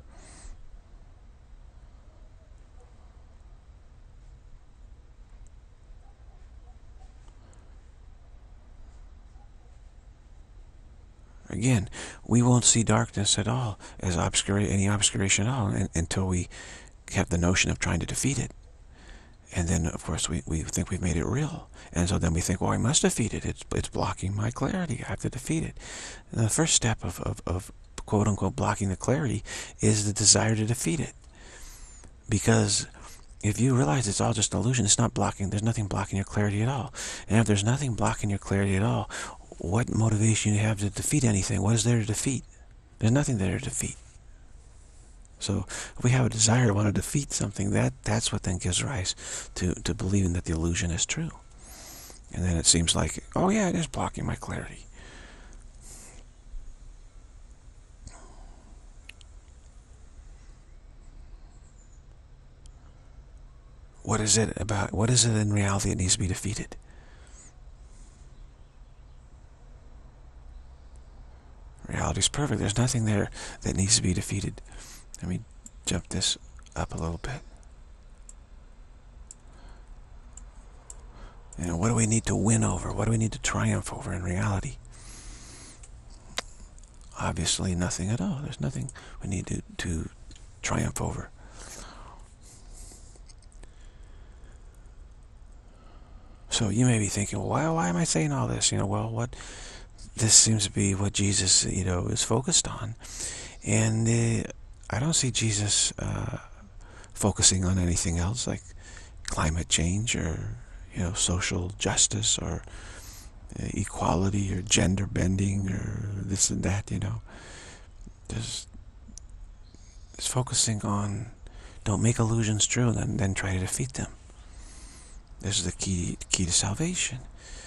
Again, we won't see darkness at all as any obscuration at all until we have the notion of trying to defeat it. And then, of course, we think we've made it real. And so then we think, well, I must defeat it. It's blocking my clarity. I have to defeat it. And the first step of quote-unquote blocking the clarity is the desire to defeat it. Because if you realize it's all just an illusion, there's nothing blocking your clarity at all. And if there's nothing blocking your clarity at all, what motivation you have to defeat anything? What is there to defeat? There's nothing there to defeat. So if we have a desire to want to defeat something, that's what then gives rise to believing that the illusion is true. And then it seems like, oh yeah, it is blocking my clarity. What is it in reality that needs to be defeated? Reality is perfect. There's nothing there that needs to be defeated. Let me jump this up a little bit. What do we need to win over? What do we need to triumph over in reality? Obviously nothing at all. There's nothing we need to triumph over. So you may be thinking, well, why am I saying all this? This seems to be what Jesus, is focused on. And I don't see Jesus focusing on anything else like climate change or social justice or equality or gender bending or this and that. Just focusing on don't make illusions true and then try to defeat them. This is the key to salvation.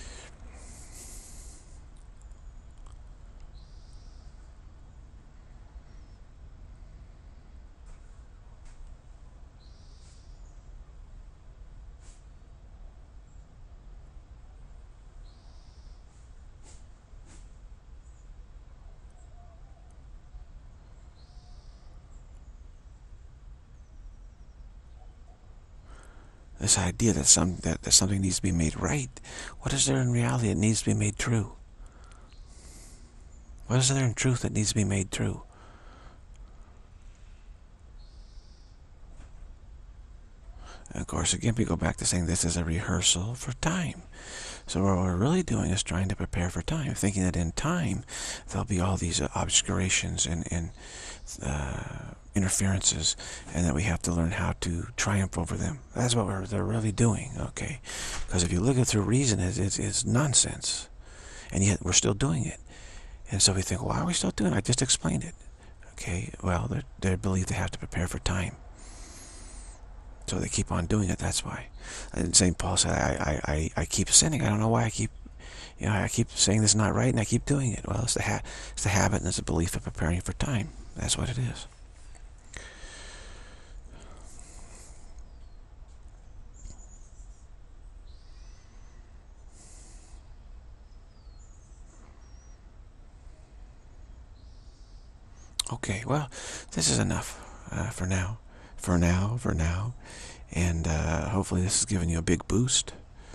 This idea that something needs to be made right. What is there in reality that needs to be made true? What is there in truth that needs to be made true? And of course, again, we go back to saying this is a rehearsal for time. So what we're really doing is trying to prepare for time, thinking that in time there'll be all these obscurations and interferences, and that we have to learn how to triumph over them. That's what they're really doing, okay? Because if you look at it through reason, it's nonsense, and yet we're still doing it. And so we think, why are we still doing it? I just explained it. Okay, well, they believe they have to prepare for time. So they keep on doing it, that's why. And St. Paul said, I keep sinning. I don't know why I keep saying this is not right, and I keep doing it. Well, it's the habit and it's the belief of preparing for time. That's what it is. Okay, well, this is enough for now. For now. And hopefully this has given you a big boost.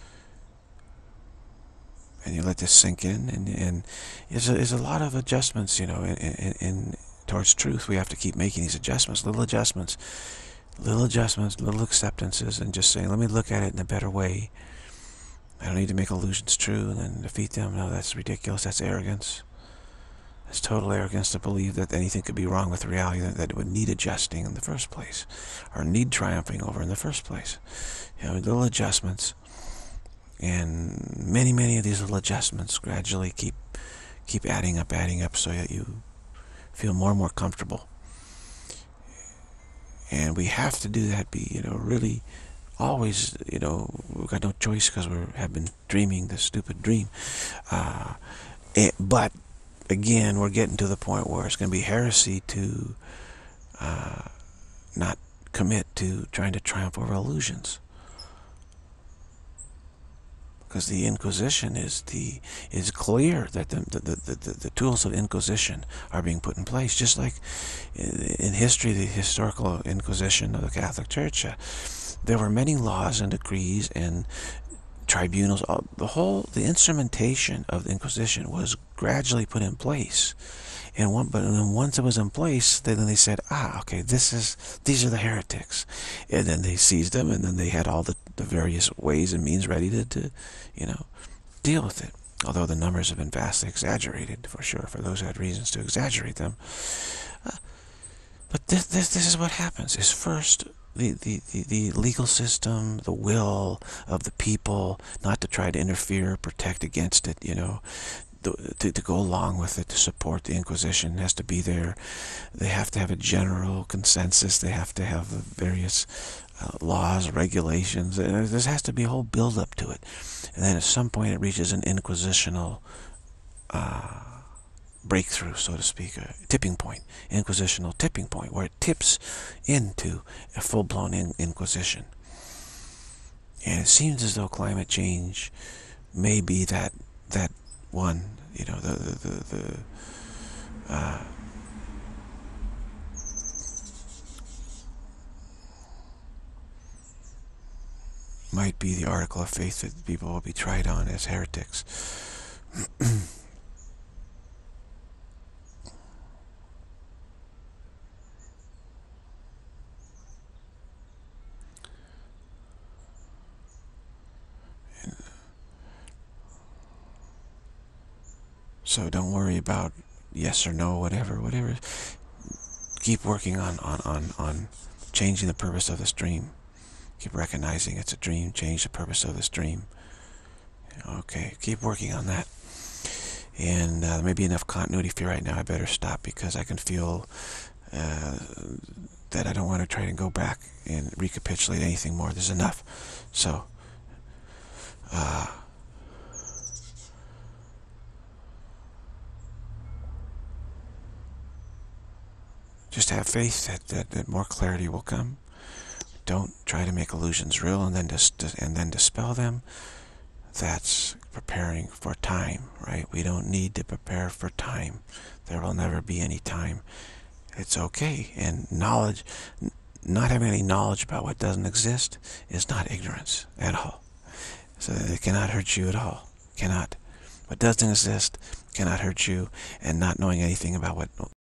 And you let this sink in. And there's a lot of adjustments, in towards truth. We have to keep making these adjustments, little acceptances, and just saying, let me look at it in a better way. I don't need to make illusions true and then defeat them. No, that's ridiculous. That's arrogance. It's total arrogance to believe that anything could be wrong with reality, that it would need adjusting in the first place, or need triumphing over in the first place. Little adjustments, and many of these little adjustments gradually keep adding up, so that you feel more and more comfortable. And we have to do that. Really, always, we've got no choice because we have been dreaming this stupid dream. But again, we're getting to the point where it's going to be heresy to not commit to trying to triumph over illusions, because the Inquisition is clear that the tools of Inquisition are being put in place, just like in history, the historical Inquisition of the Catholic Church. There were many laws and decrees and tribunals. The instrumentation of the Inquisition was gradually put in place, but then once it was in place, then they said, okay, these are the heretics, and then they seized them, and then they had all the various ways and means ready to deal with it. Although the numbers have been vastly exaggerated, for sure, for those who had reasons to exaggerate them. But this is what happens: is first the legal system, the will of the people, not to try to interfere, protect against it, to go along with it, to support the Inquisition has to be there. They have to have a general consensus. They have to have various laws, regulations. There has to be a whole build-up to it. And then at some point it reaches an inquisitional breakthrough, so to speak, a tipping point, inquisitional tipping point, where it tips into a full-blown inquisition. And it seems as though climate change may be that one, might be the article of faith that people will be tried on as heretics. So don't worry about yes or no, whatever. Keep working on changing the purpose of this dream. Keep recognizing it's a dream. Change the purpose of this dream. Okay, keep working on that. And there may be enough continuity for you right now. I better stop because I can feel that I don't want to try to go back and recapitulate anything more. There's enough. So, just have faith that more clarity will come. Don't try to make illusions real and then dispel them. That's preparing for time, right? We don't need to prepare for time. There will never be any time. It's okay. And knowledge, not having any knowledge about what doesn't exist is not ignorance at all. So it cannot hurt you at all. Cannot. What doesn't exist cannot hurt you, and not knowing anything about what